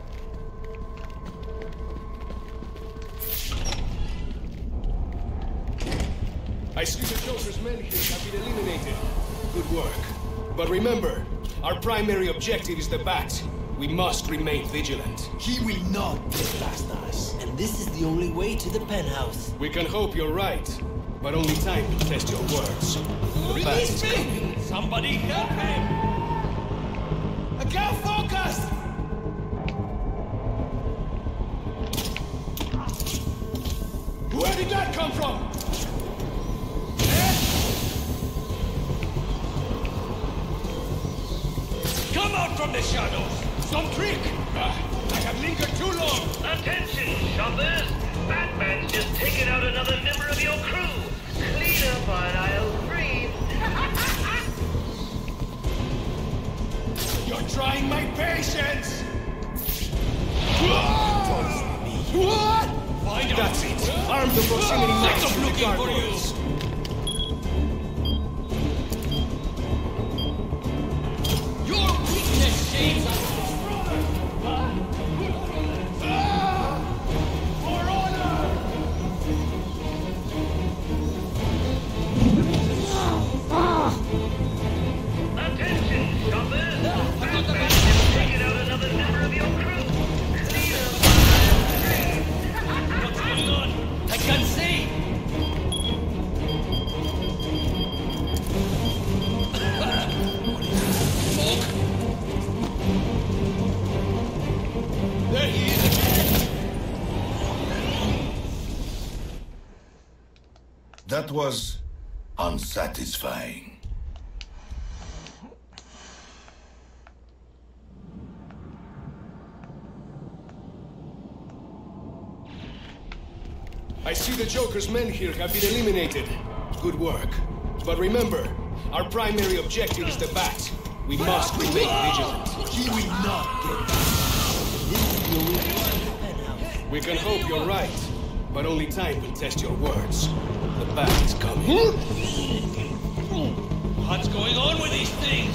I see the Joker's men here have been eliminated. Good work. But remember, our primary objective is the Bat. We must remain vigilant. He will not get past us. And this is the only way to the penthouse. We can hope you're right, but only time will test your words. The Bat is coming. Somebody help him! I can't focus! Where did that come from? Come out from the shadows! Some trick! Uh, I have lingered too long! Attention, shoppers! Batman's just taken out another member of your crew! Clean up on aisle three! You're trying my patience! What? That's it! Arm the proximity knives Stop with the looking for you! gargoyles! Your weakness shades us! For honor! Attention, shoppers! Batman's just taken out another member of your crew! Clean up on aisle three! What's going on? I can't see! Smoke! There he is again! That was unsatisfying. I see the Joker's men here have been eliminated. Good work. But remember, our primary objective is the Bat. We must remain vigilant. He will not get past us. This is the only way to the penthouse. We can hope you're right, but only time will test your words. The Bat is coming. What's going on with these things?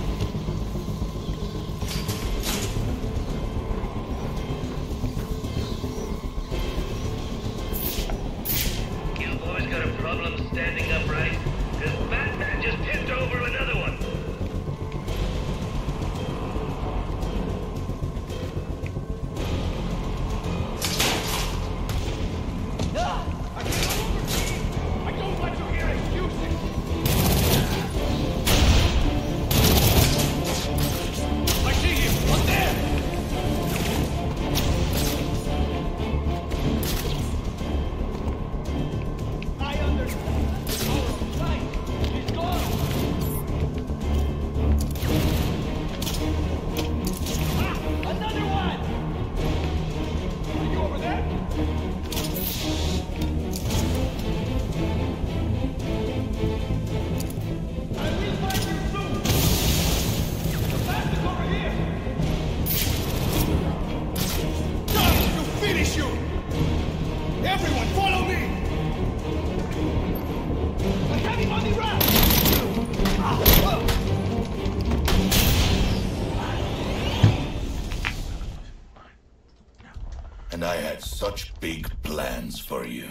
You boys got a problem standing upright? Because Batman just tipped over another one! I don't want to hear excuses! I see him! Up there! I understand. All right. He's gone! Ah! Another one! Are you over there? I will find you soon! The bat is over here! Time to finish you! Everyone, follow me! I have him on the run! And I had such big plans for you.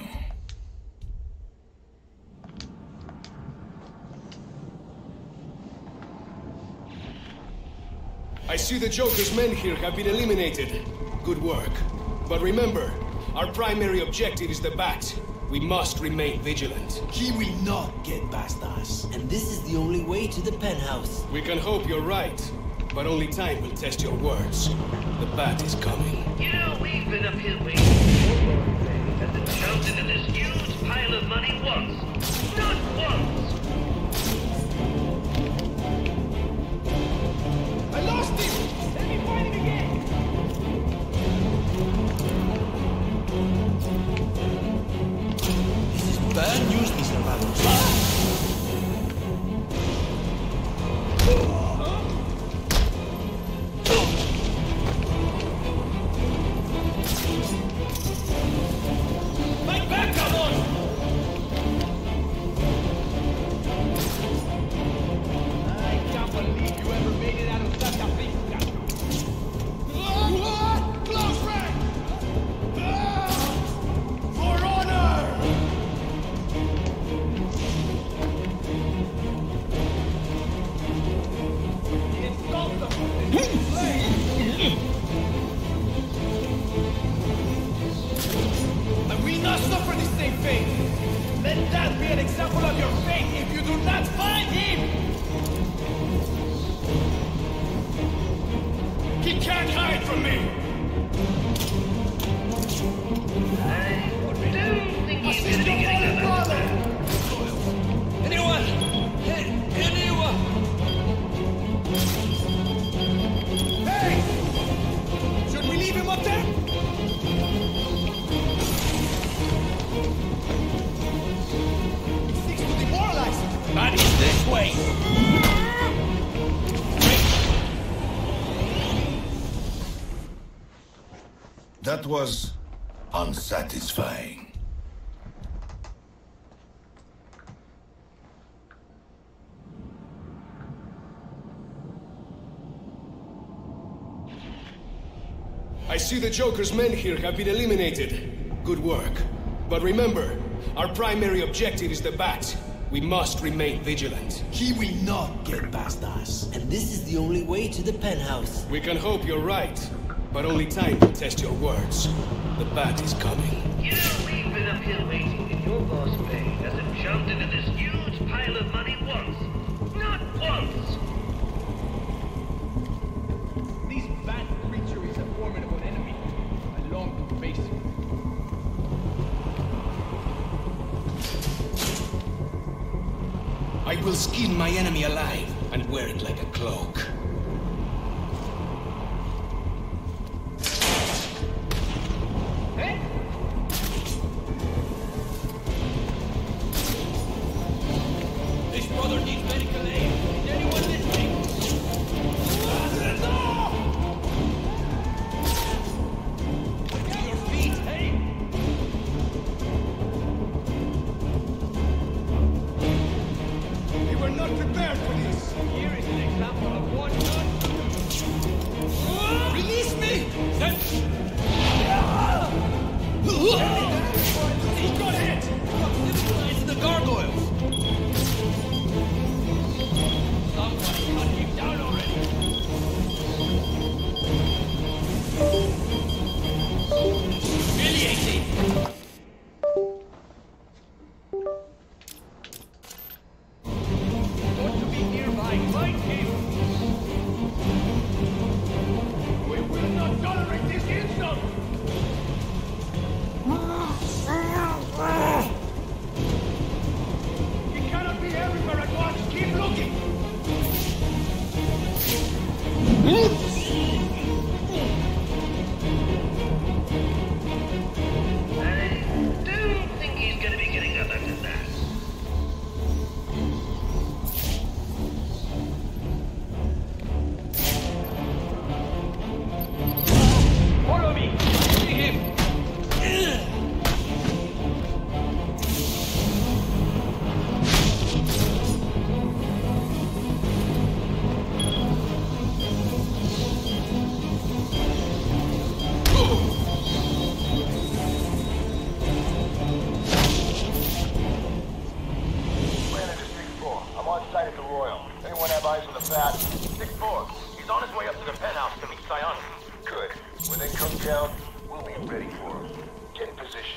I see the Joker's men here have been eliminated. Good work. But remember, our primary objective is the Bat. We must remain vigilant. He will not get past us. And this is the only way to the penthouse. We can hope you're right, but only time will test your words. The Bat is coming. You know, we've been up here waiting for one thing, and then jumped into this huge pile of money once. Not once! I lost him! Let me find him again! This is bad news, Mister Ramos. That was unsatisfying. I see the Joker's men here have been eliminated. Good work. But remember, our primary objective is the Bat. We must remain vigilant. He will not get past us. And this is the only way to the penthouse. We can hope you're right. But only time will test your words. The Bat is coming. You know, we've been up here waiting, and your boss, Bane, hasn't jumped into this huge pile of money once. Not once! This bat creature is a formidable enemy. I long to face him. I will skin my enemy alive and wear it like a cloak. This brother needs medical aid. Is anyone listening? To your feet, hey! We were not prepared for this. Here is an example of what done. Release me! He got hit! It's the gargoyles! Someone cut him down already! Humiliating! Ought to be nearby, find him! We will not tolerate this insult! He cannot be everywhere at once. Keep looking. I don't think he's gonna be getting up after that. Follow me. See him. Manager six four. I'm on site at the Royal. Anyone have eyes on the Bat? six four. He's on his way up to the penthouse to meet Psionic. Good. When they come down, we'll be ready for him. Get in position.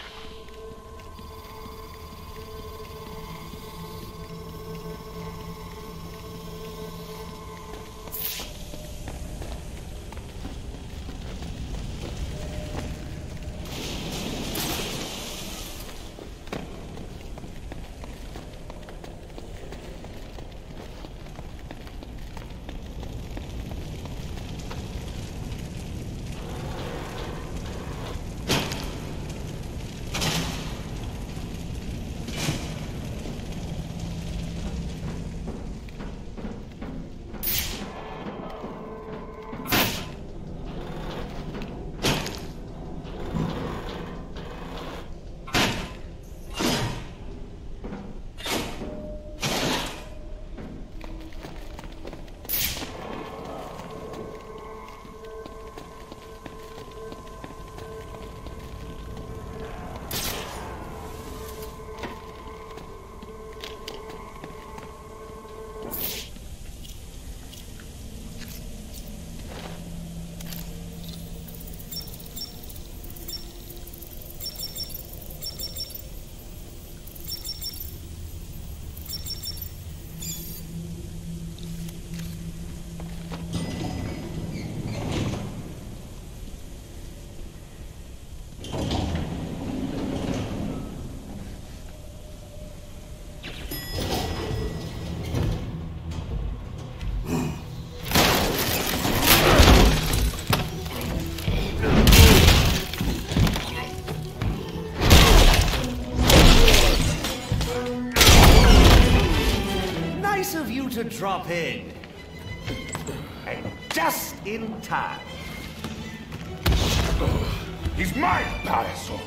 To drop in. And just in time. He's my Payaso.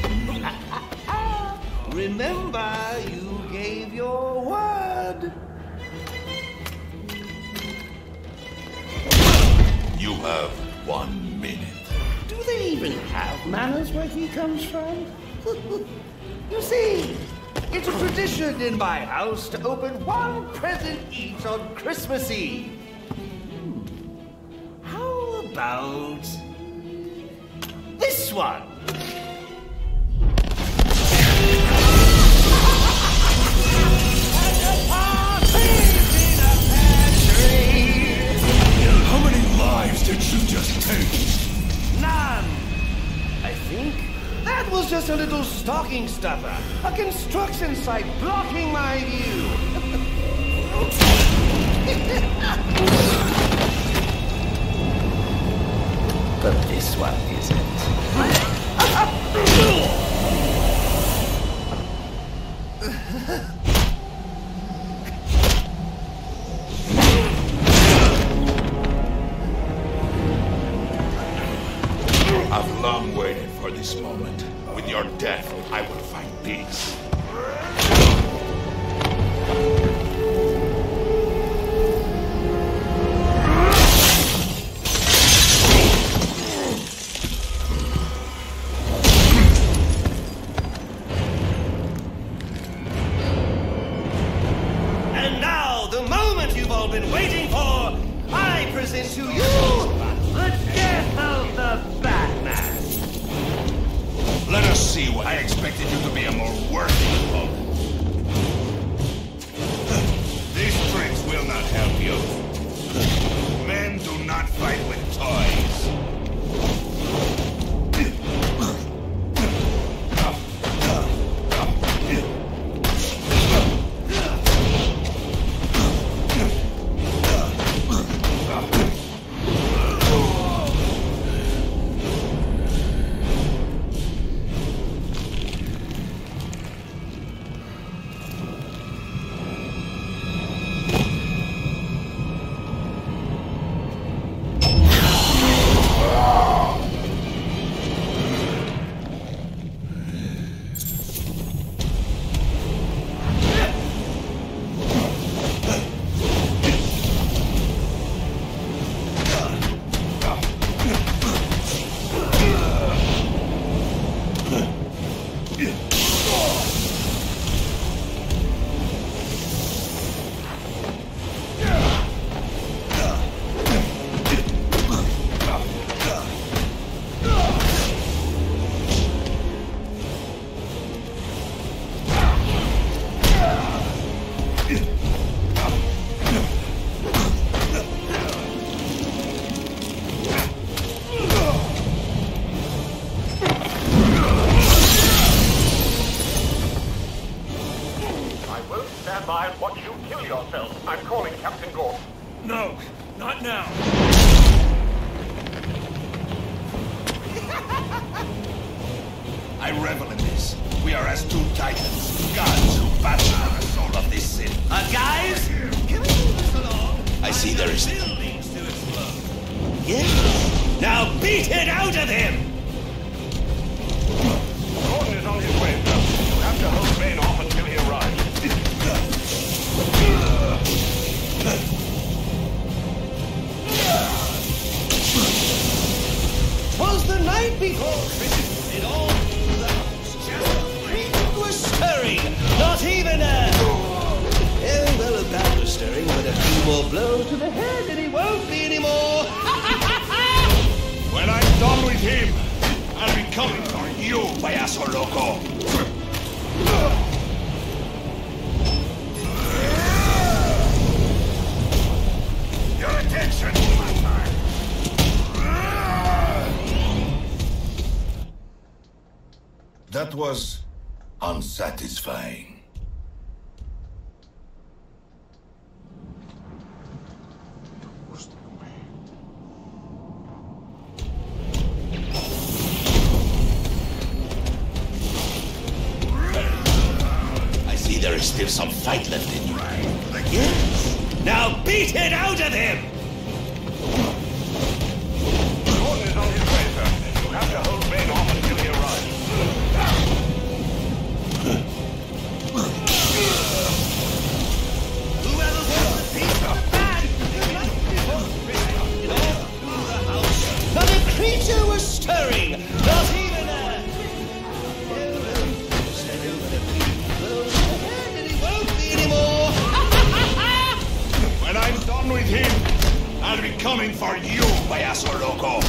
Remember, you gave your word. You have one minute. Do they even have manners where he comes from? You see, it's a tradition in my house to open one present each on Christmas Eve. Hmm. How about this one? How many lives did you just take? None. I think that was just a little stocking stuffer. A construction site blocking my view. But this one isn't. I've long waited for this moment. With your death, I will find peace. And now, the moment you've all been waiting for, I present to you the death of the Batman. Let us see what I expected you to be a more worthy opponent. These tricks will not help you. Men do not fight with toys. No, not now. I revel in this. We are as two titans, gods who battle for the soul of this city. Uh, guys, can we move this along? I see there is... Buildings to explode. Yes. Now beat it out of him! Gordon is on his way, sir. You have to hold Bane off until he arrives. Twas the night before Christmas. It all came to the house. Just a wind was stirring. Not even a... Oh, well, a bat was stirring, but a few more blows to the head and he won't be anymore. When I'm done with him, I'll be coming for you, payaso loco. Your attention, my time. That was unsatisfying. I see there is still some fight left in you. Yes. Now beat it out of him! Gordon is on his way, sir. You have to hold Bane off coming for you, payaso loco!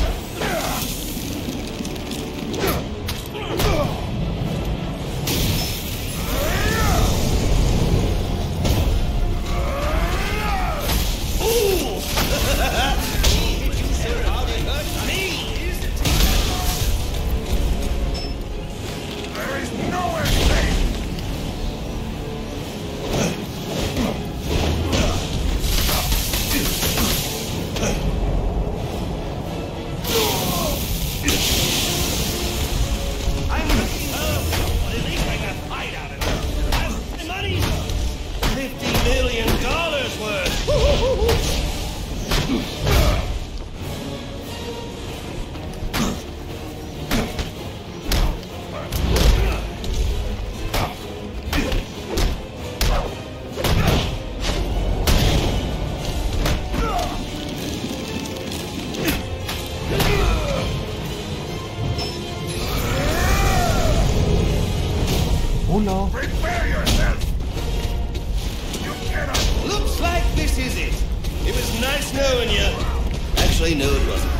Prepare yourself! You cannot... Looks like this is it. It was nice knowing you. Actually, no, it wasn't.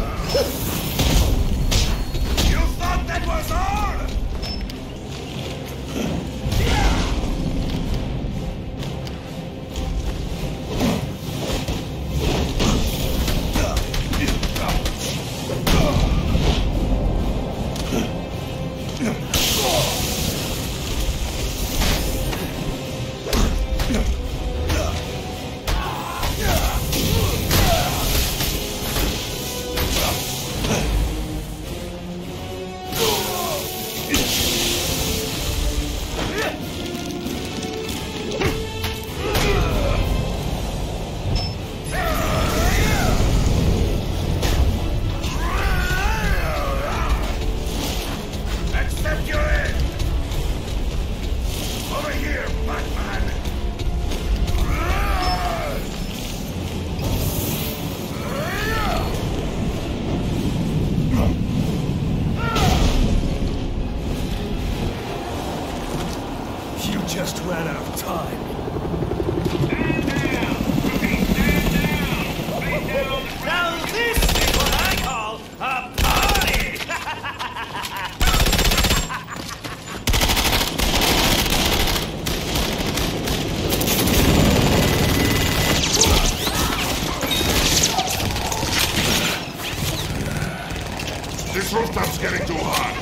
You thought that was all? Just ran out of time. Now this is what I call a party! This rooftop's getting too hot.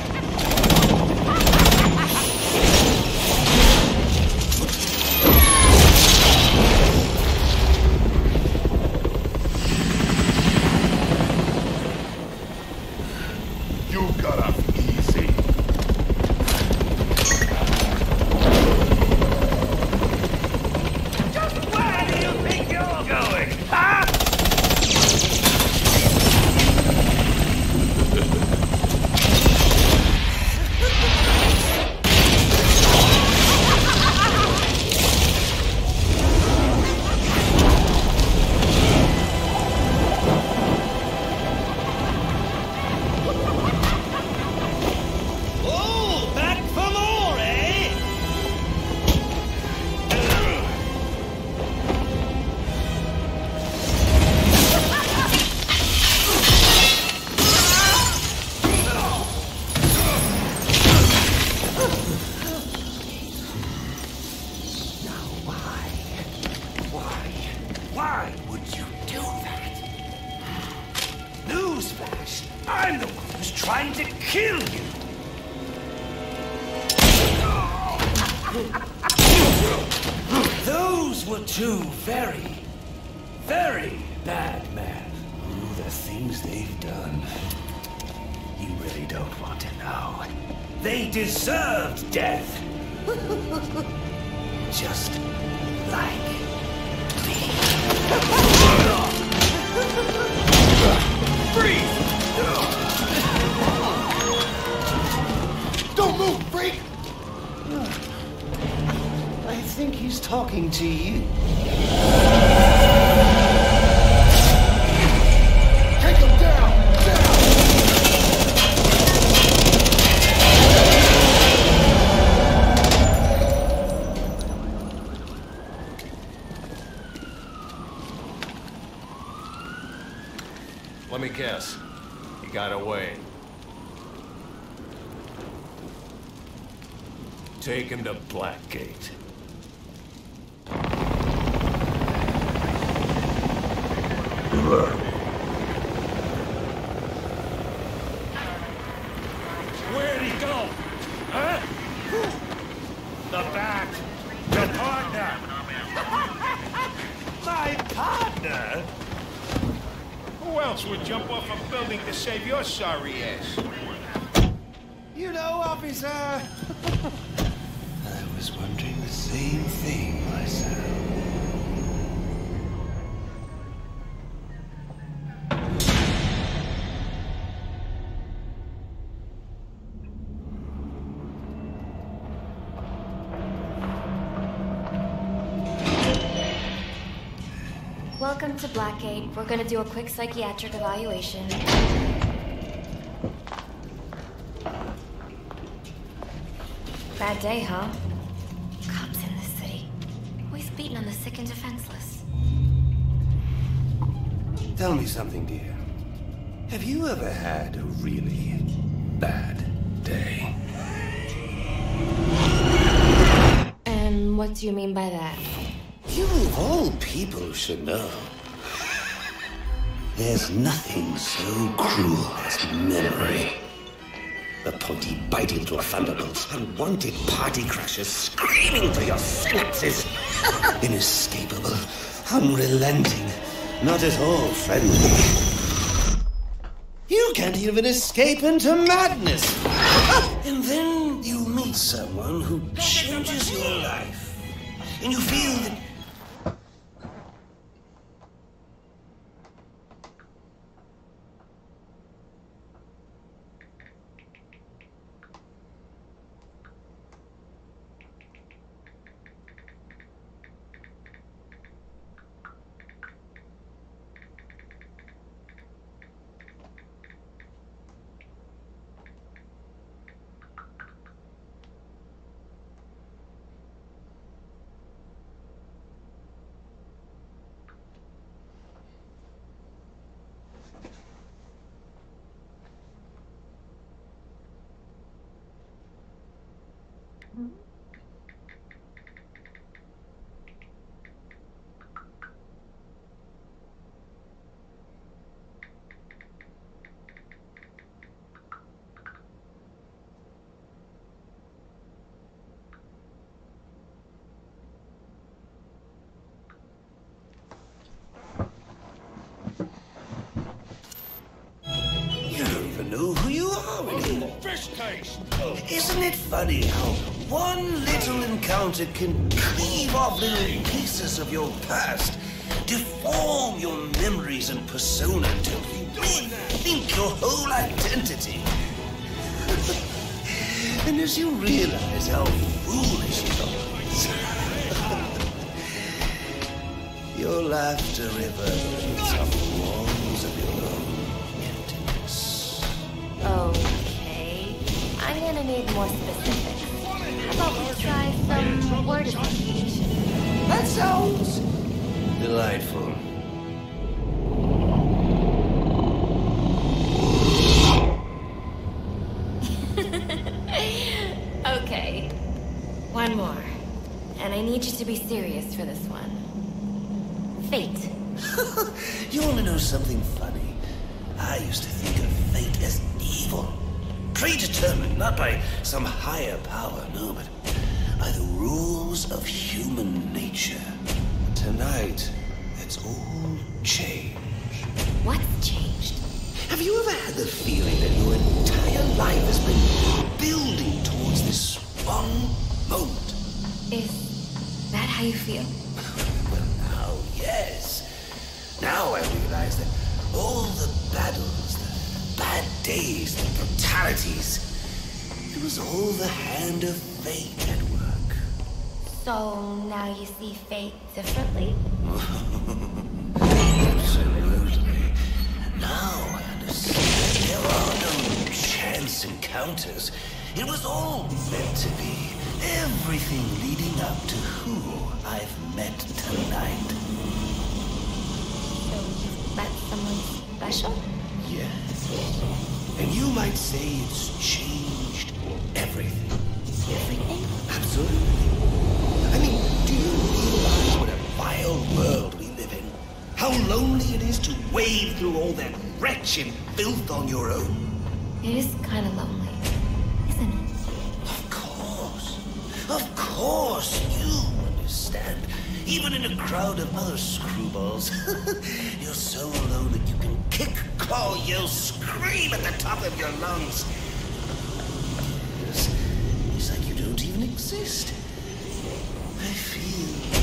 Why would you do that? Newsflash! I'm the one who's trying to kill you! Those were two very, very bad men. Ooh, the things they've done. You really don't want to know. They deserved death. Just like me. Freeze! Don't move, freak! I think he's talking to you. Take him down! Let me guess. He got away. Take him to Blackgate. Where'd he go? Huh? The Bat. Your partner. My partner? Who else would jump off a building to save your sorry ass? You know, officer. I was wondering the same thing myself. Welcome to Blackgate. We're gonna do a quick psychiatric evaluation. Bad day, huh? Cops in this city. Always beating on the sick and defenseless. Tell me something, dear. Have you ever had a really bad day? And what do you mean by that? You of all people should know. There's nothing so cruel as memory. The pointy bite into a thunderbolt, unwanted party crashers screaming for your synapses. Inescapable, unrelenting, not at all friendly. You can't even escape into madness. And then you meet someone who changes your life. And you feel that Isn't it funny how one little encounter can cleave off little pieces of your past, deform your memories and persona until you rethink your whole identity? And as you realize how foolish it all is, your laughter reverberates off the walls of your own emptiness. Okay. I'm gonna need more specifics. How about we try some word association? That sounds delightful. Okay. One more. And I need you to be serious for this one. Fate. You want to know something funny? I used to think of fate as evil. Predetermined, not by some higher power, no, but by the rules of human nature. Tonight, it's all changed. What's changed? Have you ever had the feeling that your entire life has been building towards this one moment? Is that how you feel? Well, now, yes. Now I realize that all the battles, the bad days, the brutalities, it was all the hand of fate at work. So now you see fate differently? Absolutely. Now I understand. There are no chance encounters. It was all meant to be. Everything leading up to who I've met tonight. So you met someone special? yes. And you might say it's changed everything. Everything? Absolutely. I mean, do you realize what a vile world we live in? How lonely it is to wade through all that wretched filth on your own? It is kind of lonely, isn't it? Of course. Of course, you understand. Even in a crowd of other screwballs, you're so alone that you can kick, claw, yell, scream at the top of your lungs. It's, it's like you don't even exist. I feel...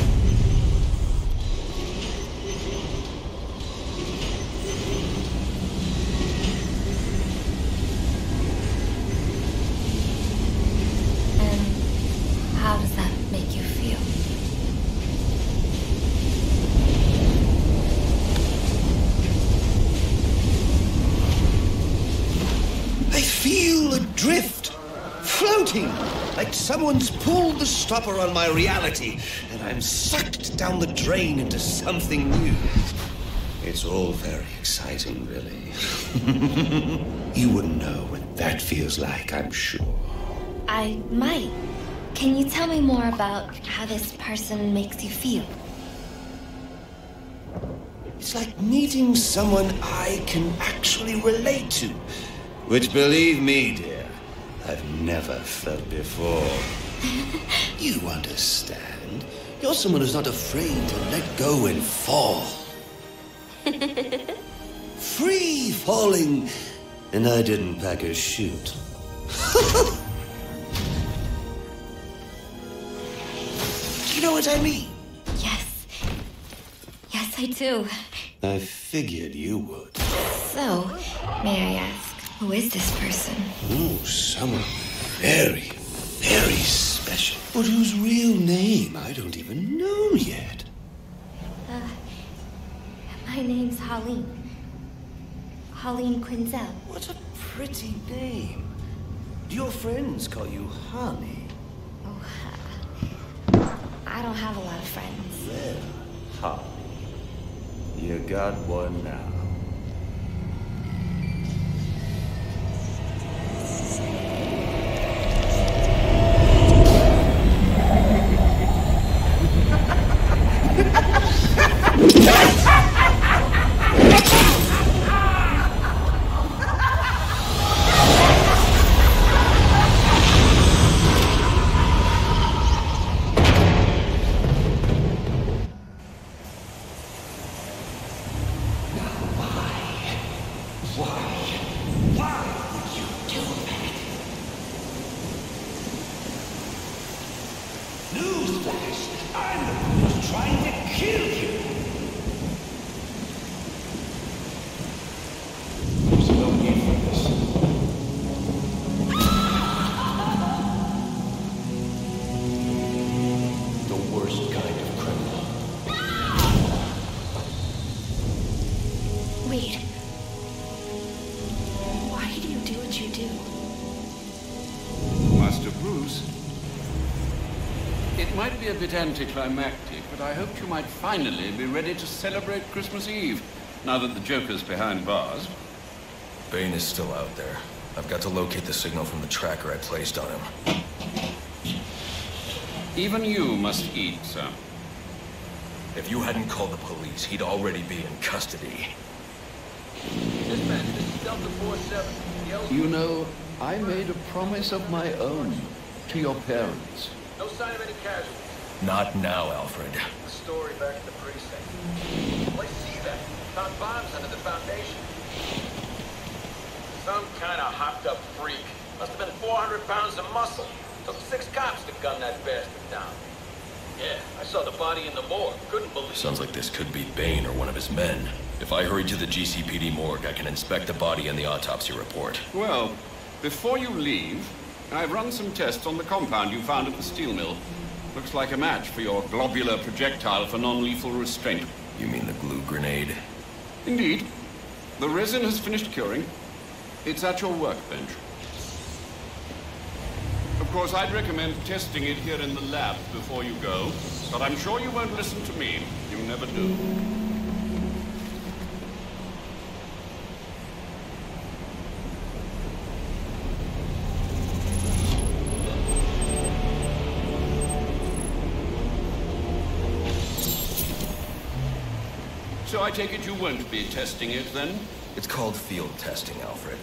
And how does that make you feel? I feel adrift, floating, like someone's pulled the stopper on my reality, and I'm sucked down the drain into something new. It's all very exciting, really. You wouldn't know what that feels like, I'm sure. I might. Can you tell me more about how this person makes you feel? It's like meeting someone I can actually relate to. Which, believe me, dear, I've never felt before. You understand. You're someone who's not afraid to let go and fall. Free falling, and I didn't pack a chute. Do you know what I mean? Yes. Yes, I do. I figured you would. So, may I ask, who is this person? Oh, someone very, very special. But whose real name I don't even know yet. Uh, my name's Holleen. Holleen Quinzel. What a pretty name. Do your friends call you Holly? Oh, uh, I don't have a lot of friends. Well, Holly, you got one now. A bit anticlimactic, but I hoped you might finally be ready to celebrate Christmas Eve, now that the Joker's behind bars. Bane is still out there. I've got to locate the signal from the tracker I placed on him. Even you must eat, sir. If you hadn't called the police, he'd already be in custody. Dispatch, this is Delta four seven. You know, I made a promise of my own to your parents. No sign of any casualties. Not now, Alfred. The story back at the precinct. Let's see that. Found bombs under the foundation. Some kind of hopped-up freak. Must have been four hundred pounds of muscle. Took six cops to gun that bastard down. Yeah, I saw the body in the morgue. Couldn't believe it. Sounds like this could be Bane or one of his men. If I hurry to the G C P D morgue, I can inspect the body and the autopsy report. Well, before you leave, I've run some tests on the compound you found at the steel mill. Looks like a match for your globular projectile for non-lethal restraint. You mean the glue grenade? Indeed. The resin has finished curing. It's at your workbench. Of course, I'd recommend testing it here in the lab before you go, but I'm sure you won't listen to me. You never do. So I take it you won't be testing it, then? It's called field testing, Alfred.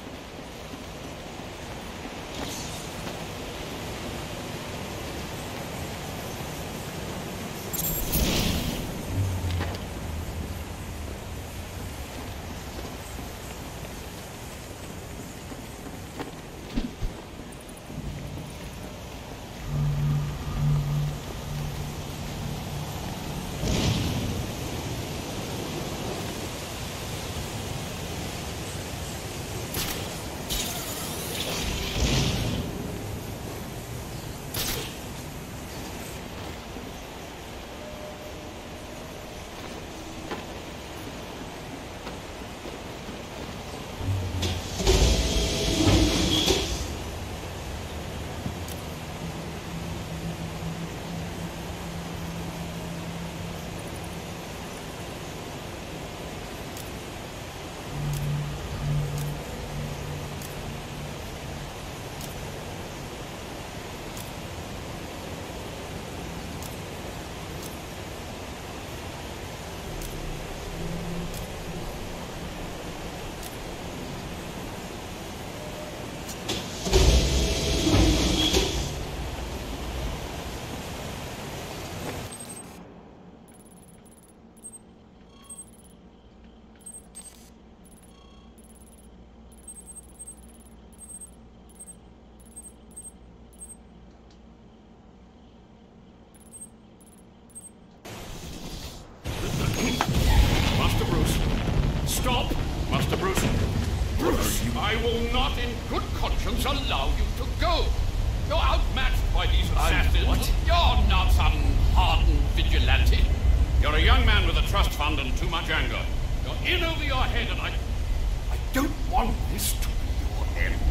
Stop, Master Bruce. Bruce, I will not in good conscience allow you to go. You're outmatched by these assassins. What? You're not some hardened vigilante. You're a young man with a trust fund and too much anger. You're in over your head, and I... I don't want this to be your end.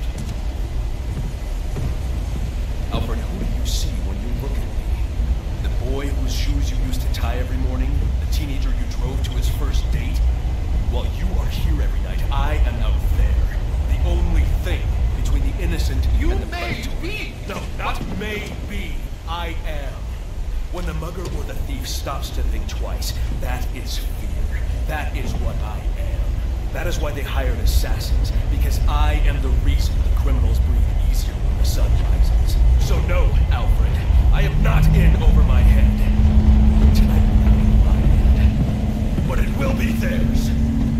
Alfred, who do you see when you look at me? The boy whose shoes you used to tie every morning? The teenager you drove to his first date? While you are here every night, I am out there. The only thing between the innocent you and the may predatory. be. No, not may be. I am. When the mugger or the thief stops to think twice, that is fear. That is what I am. That is why they hired assassins, because I am the reason the criminals breathe easier when the sun rises. So no, Alfred, I am not in over my head. Tonight will not be my end, but it will be theirs.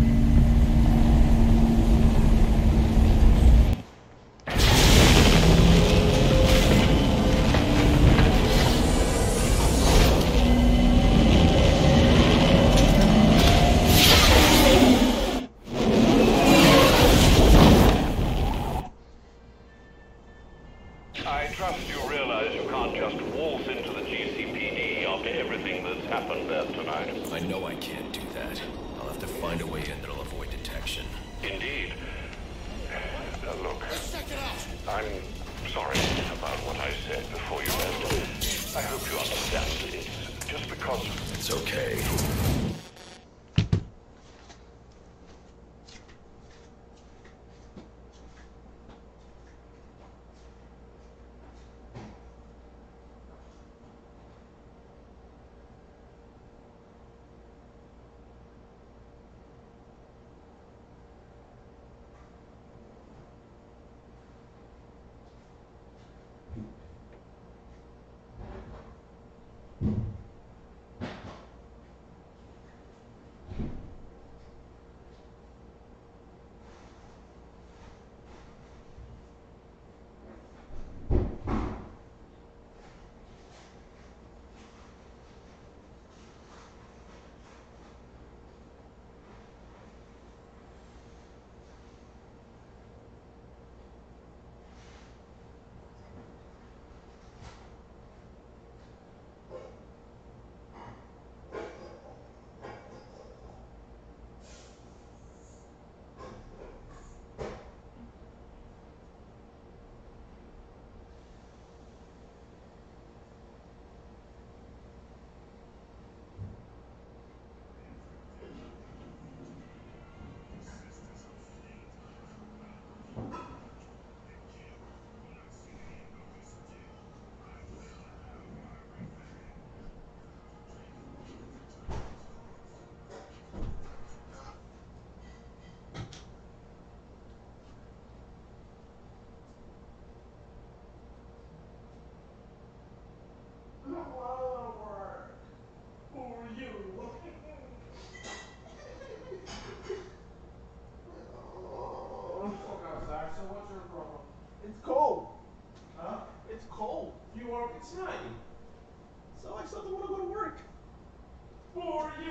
I know I can't do that. I'll have to find a way in that'll avoid detection. Indeed. Uh, look, I'm sorry about what I said before you left. I hope you understand. It's just because... It's okay.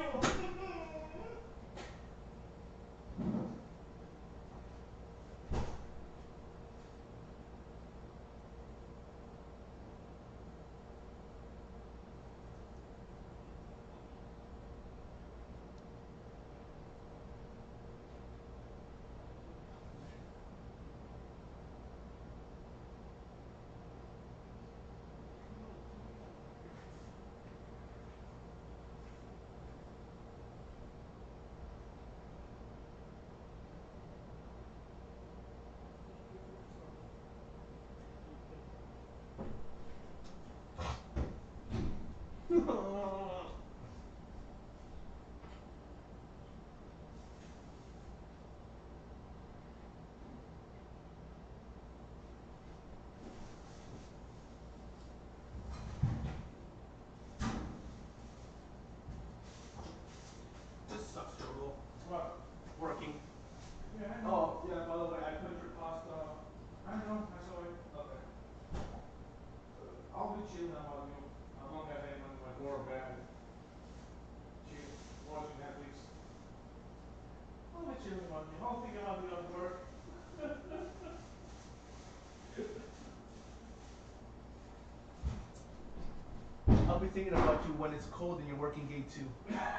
Working. Yeah, I know. Oh, yeah, by the way, I put your pasta. I know, I saw it. Okay. Uh, I'll be chilling about you. I'm not gonna have my work bad. Chill. Watching Netflix. I'll be chilling about you. I'll think about you at work. I'll be thinking about you when it's cold and you're working gate two.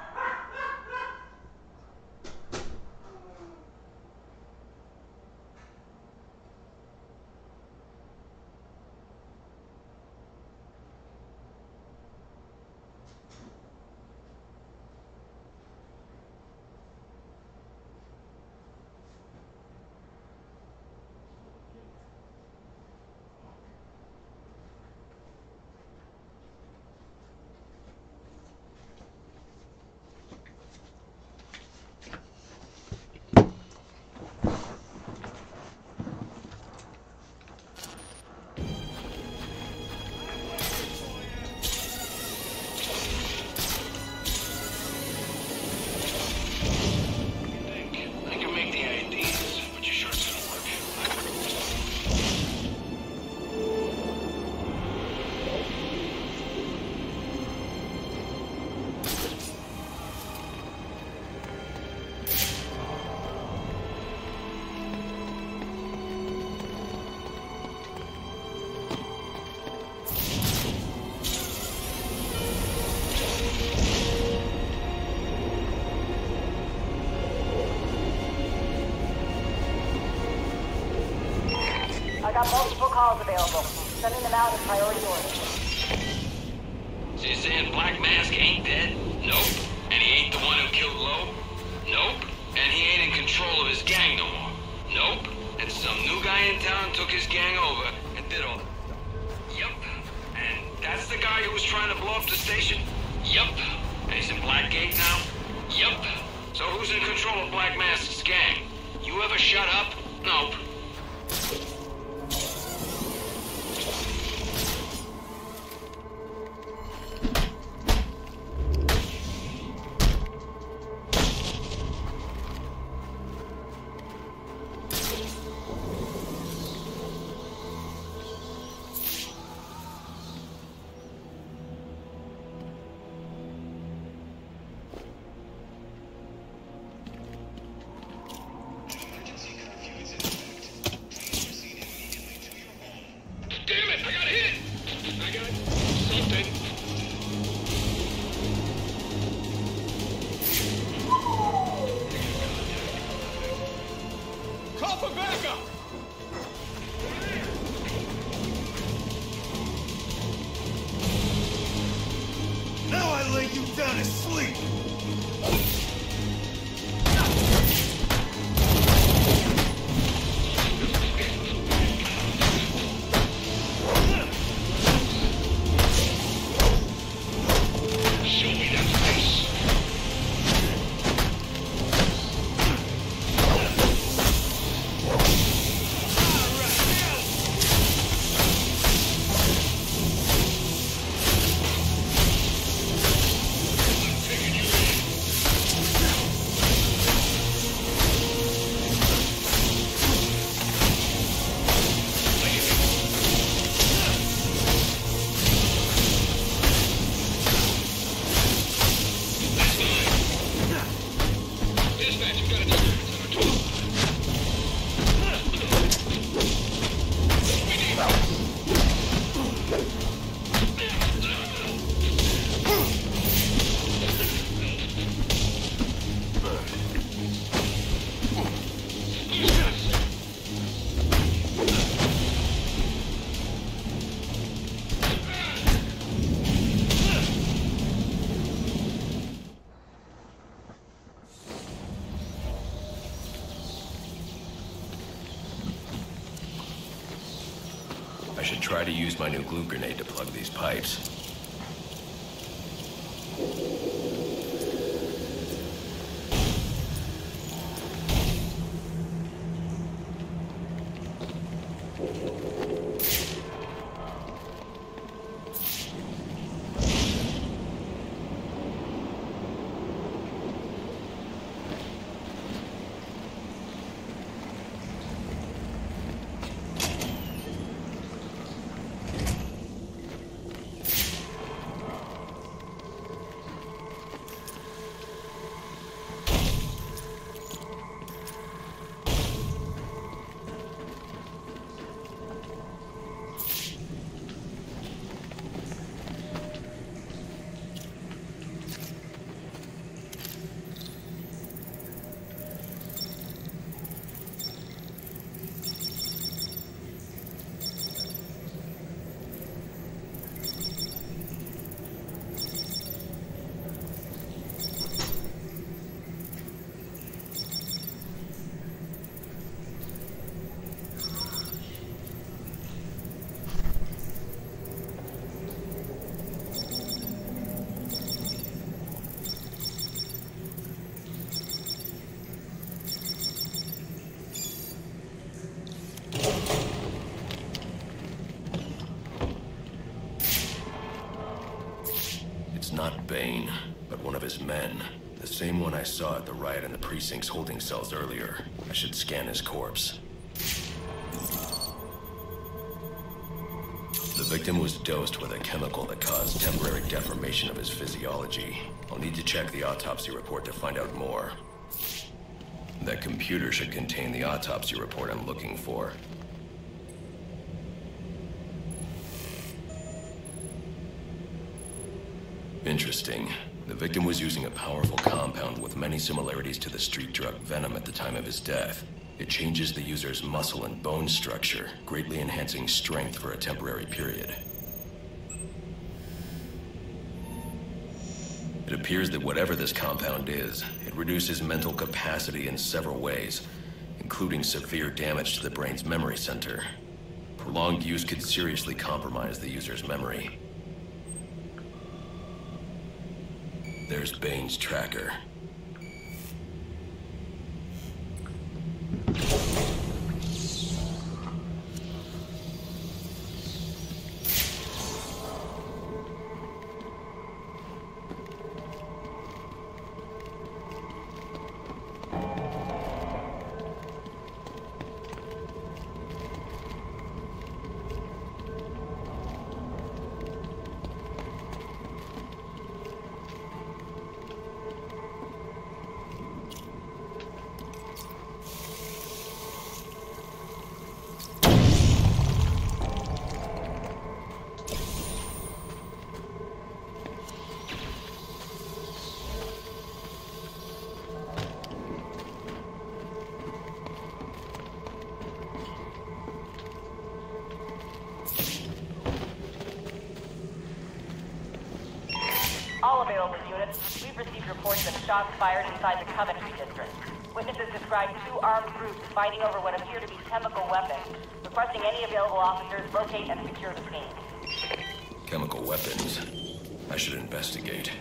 I got multiple calls available. Sending them out in priority order. So you're saying Black Mask ain't dead? Nope. And he ain't the one who killed Lowe? Nope. And he ain't in control of his gang no more? Nope. And some new guy in town took his gang over and did all... Yup. And that's the guy who was trying to blow up the station? Yup. And he's in Blackgate now? Yup. So who's in control of Black Mask's gang? You ever shut up? Nope. should try to use my new glue grenade to plug these pipes. Not Bane, but one of his men. The same one I saw at the riot in the precinct's holding cells earlier. I should scan his corpse. The victim was dosed with a chemical that caused temporary deformation of his physiology. I'll need to check the autopsy report to find out more. That computer should contain the autopsy report I'm looking for. Interesting. The victim was using a powerful compound with many similarities to the street drug Venom at the time of his death. It changes the user's muscle and bone structure, greatly enhancing strength for a temporary period. It appears that whatever this compound is, it reduces mental capacity in several ways, including severe damage to the brain's memory center. Prolonged use could seriously compromise the user's memory. There's Bane's tracker. All available units, we've received reports of shots fired inside the Coventry district. Witnesses describe two armed groups fighting over what appear to be chemical weapons. Requesting any available officers locate and secure the scene. Chemical weapons. I should investigate.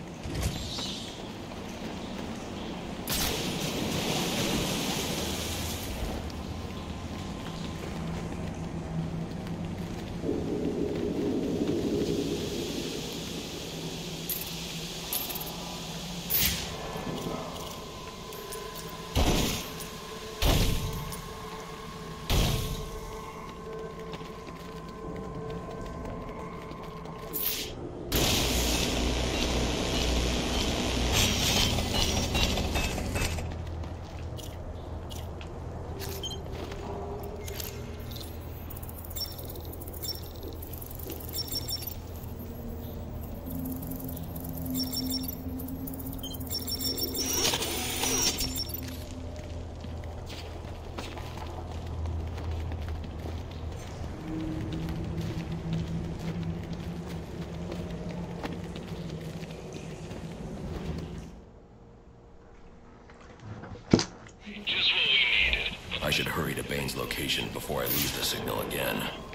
I should hurry to Bane's location before I lose the signal again.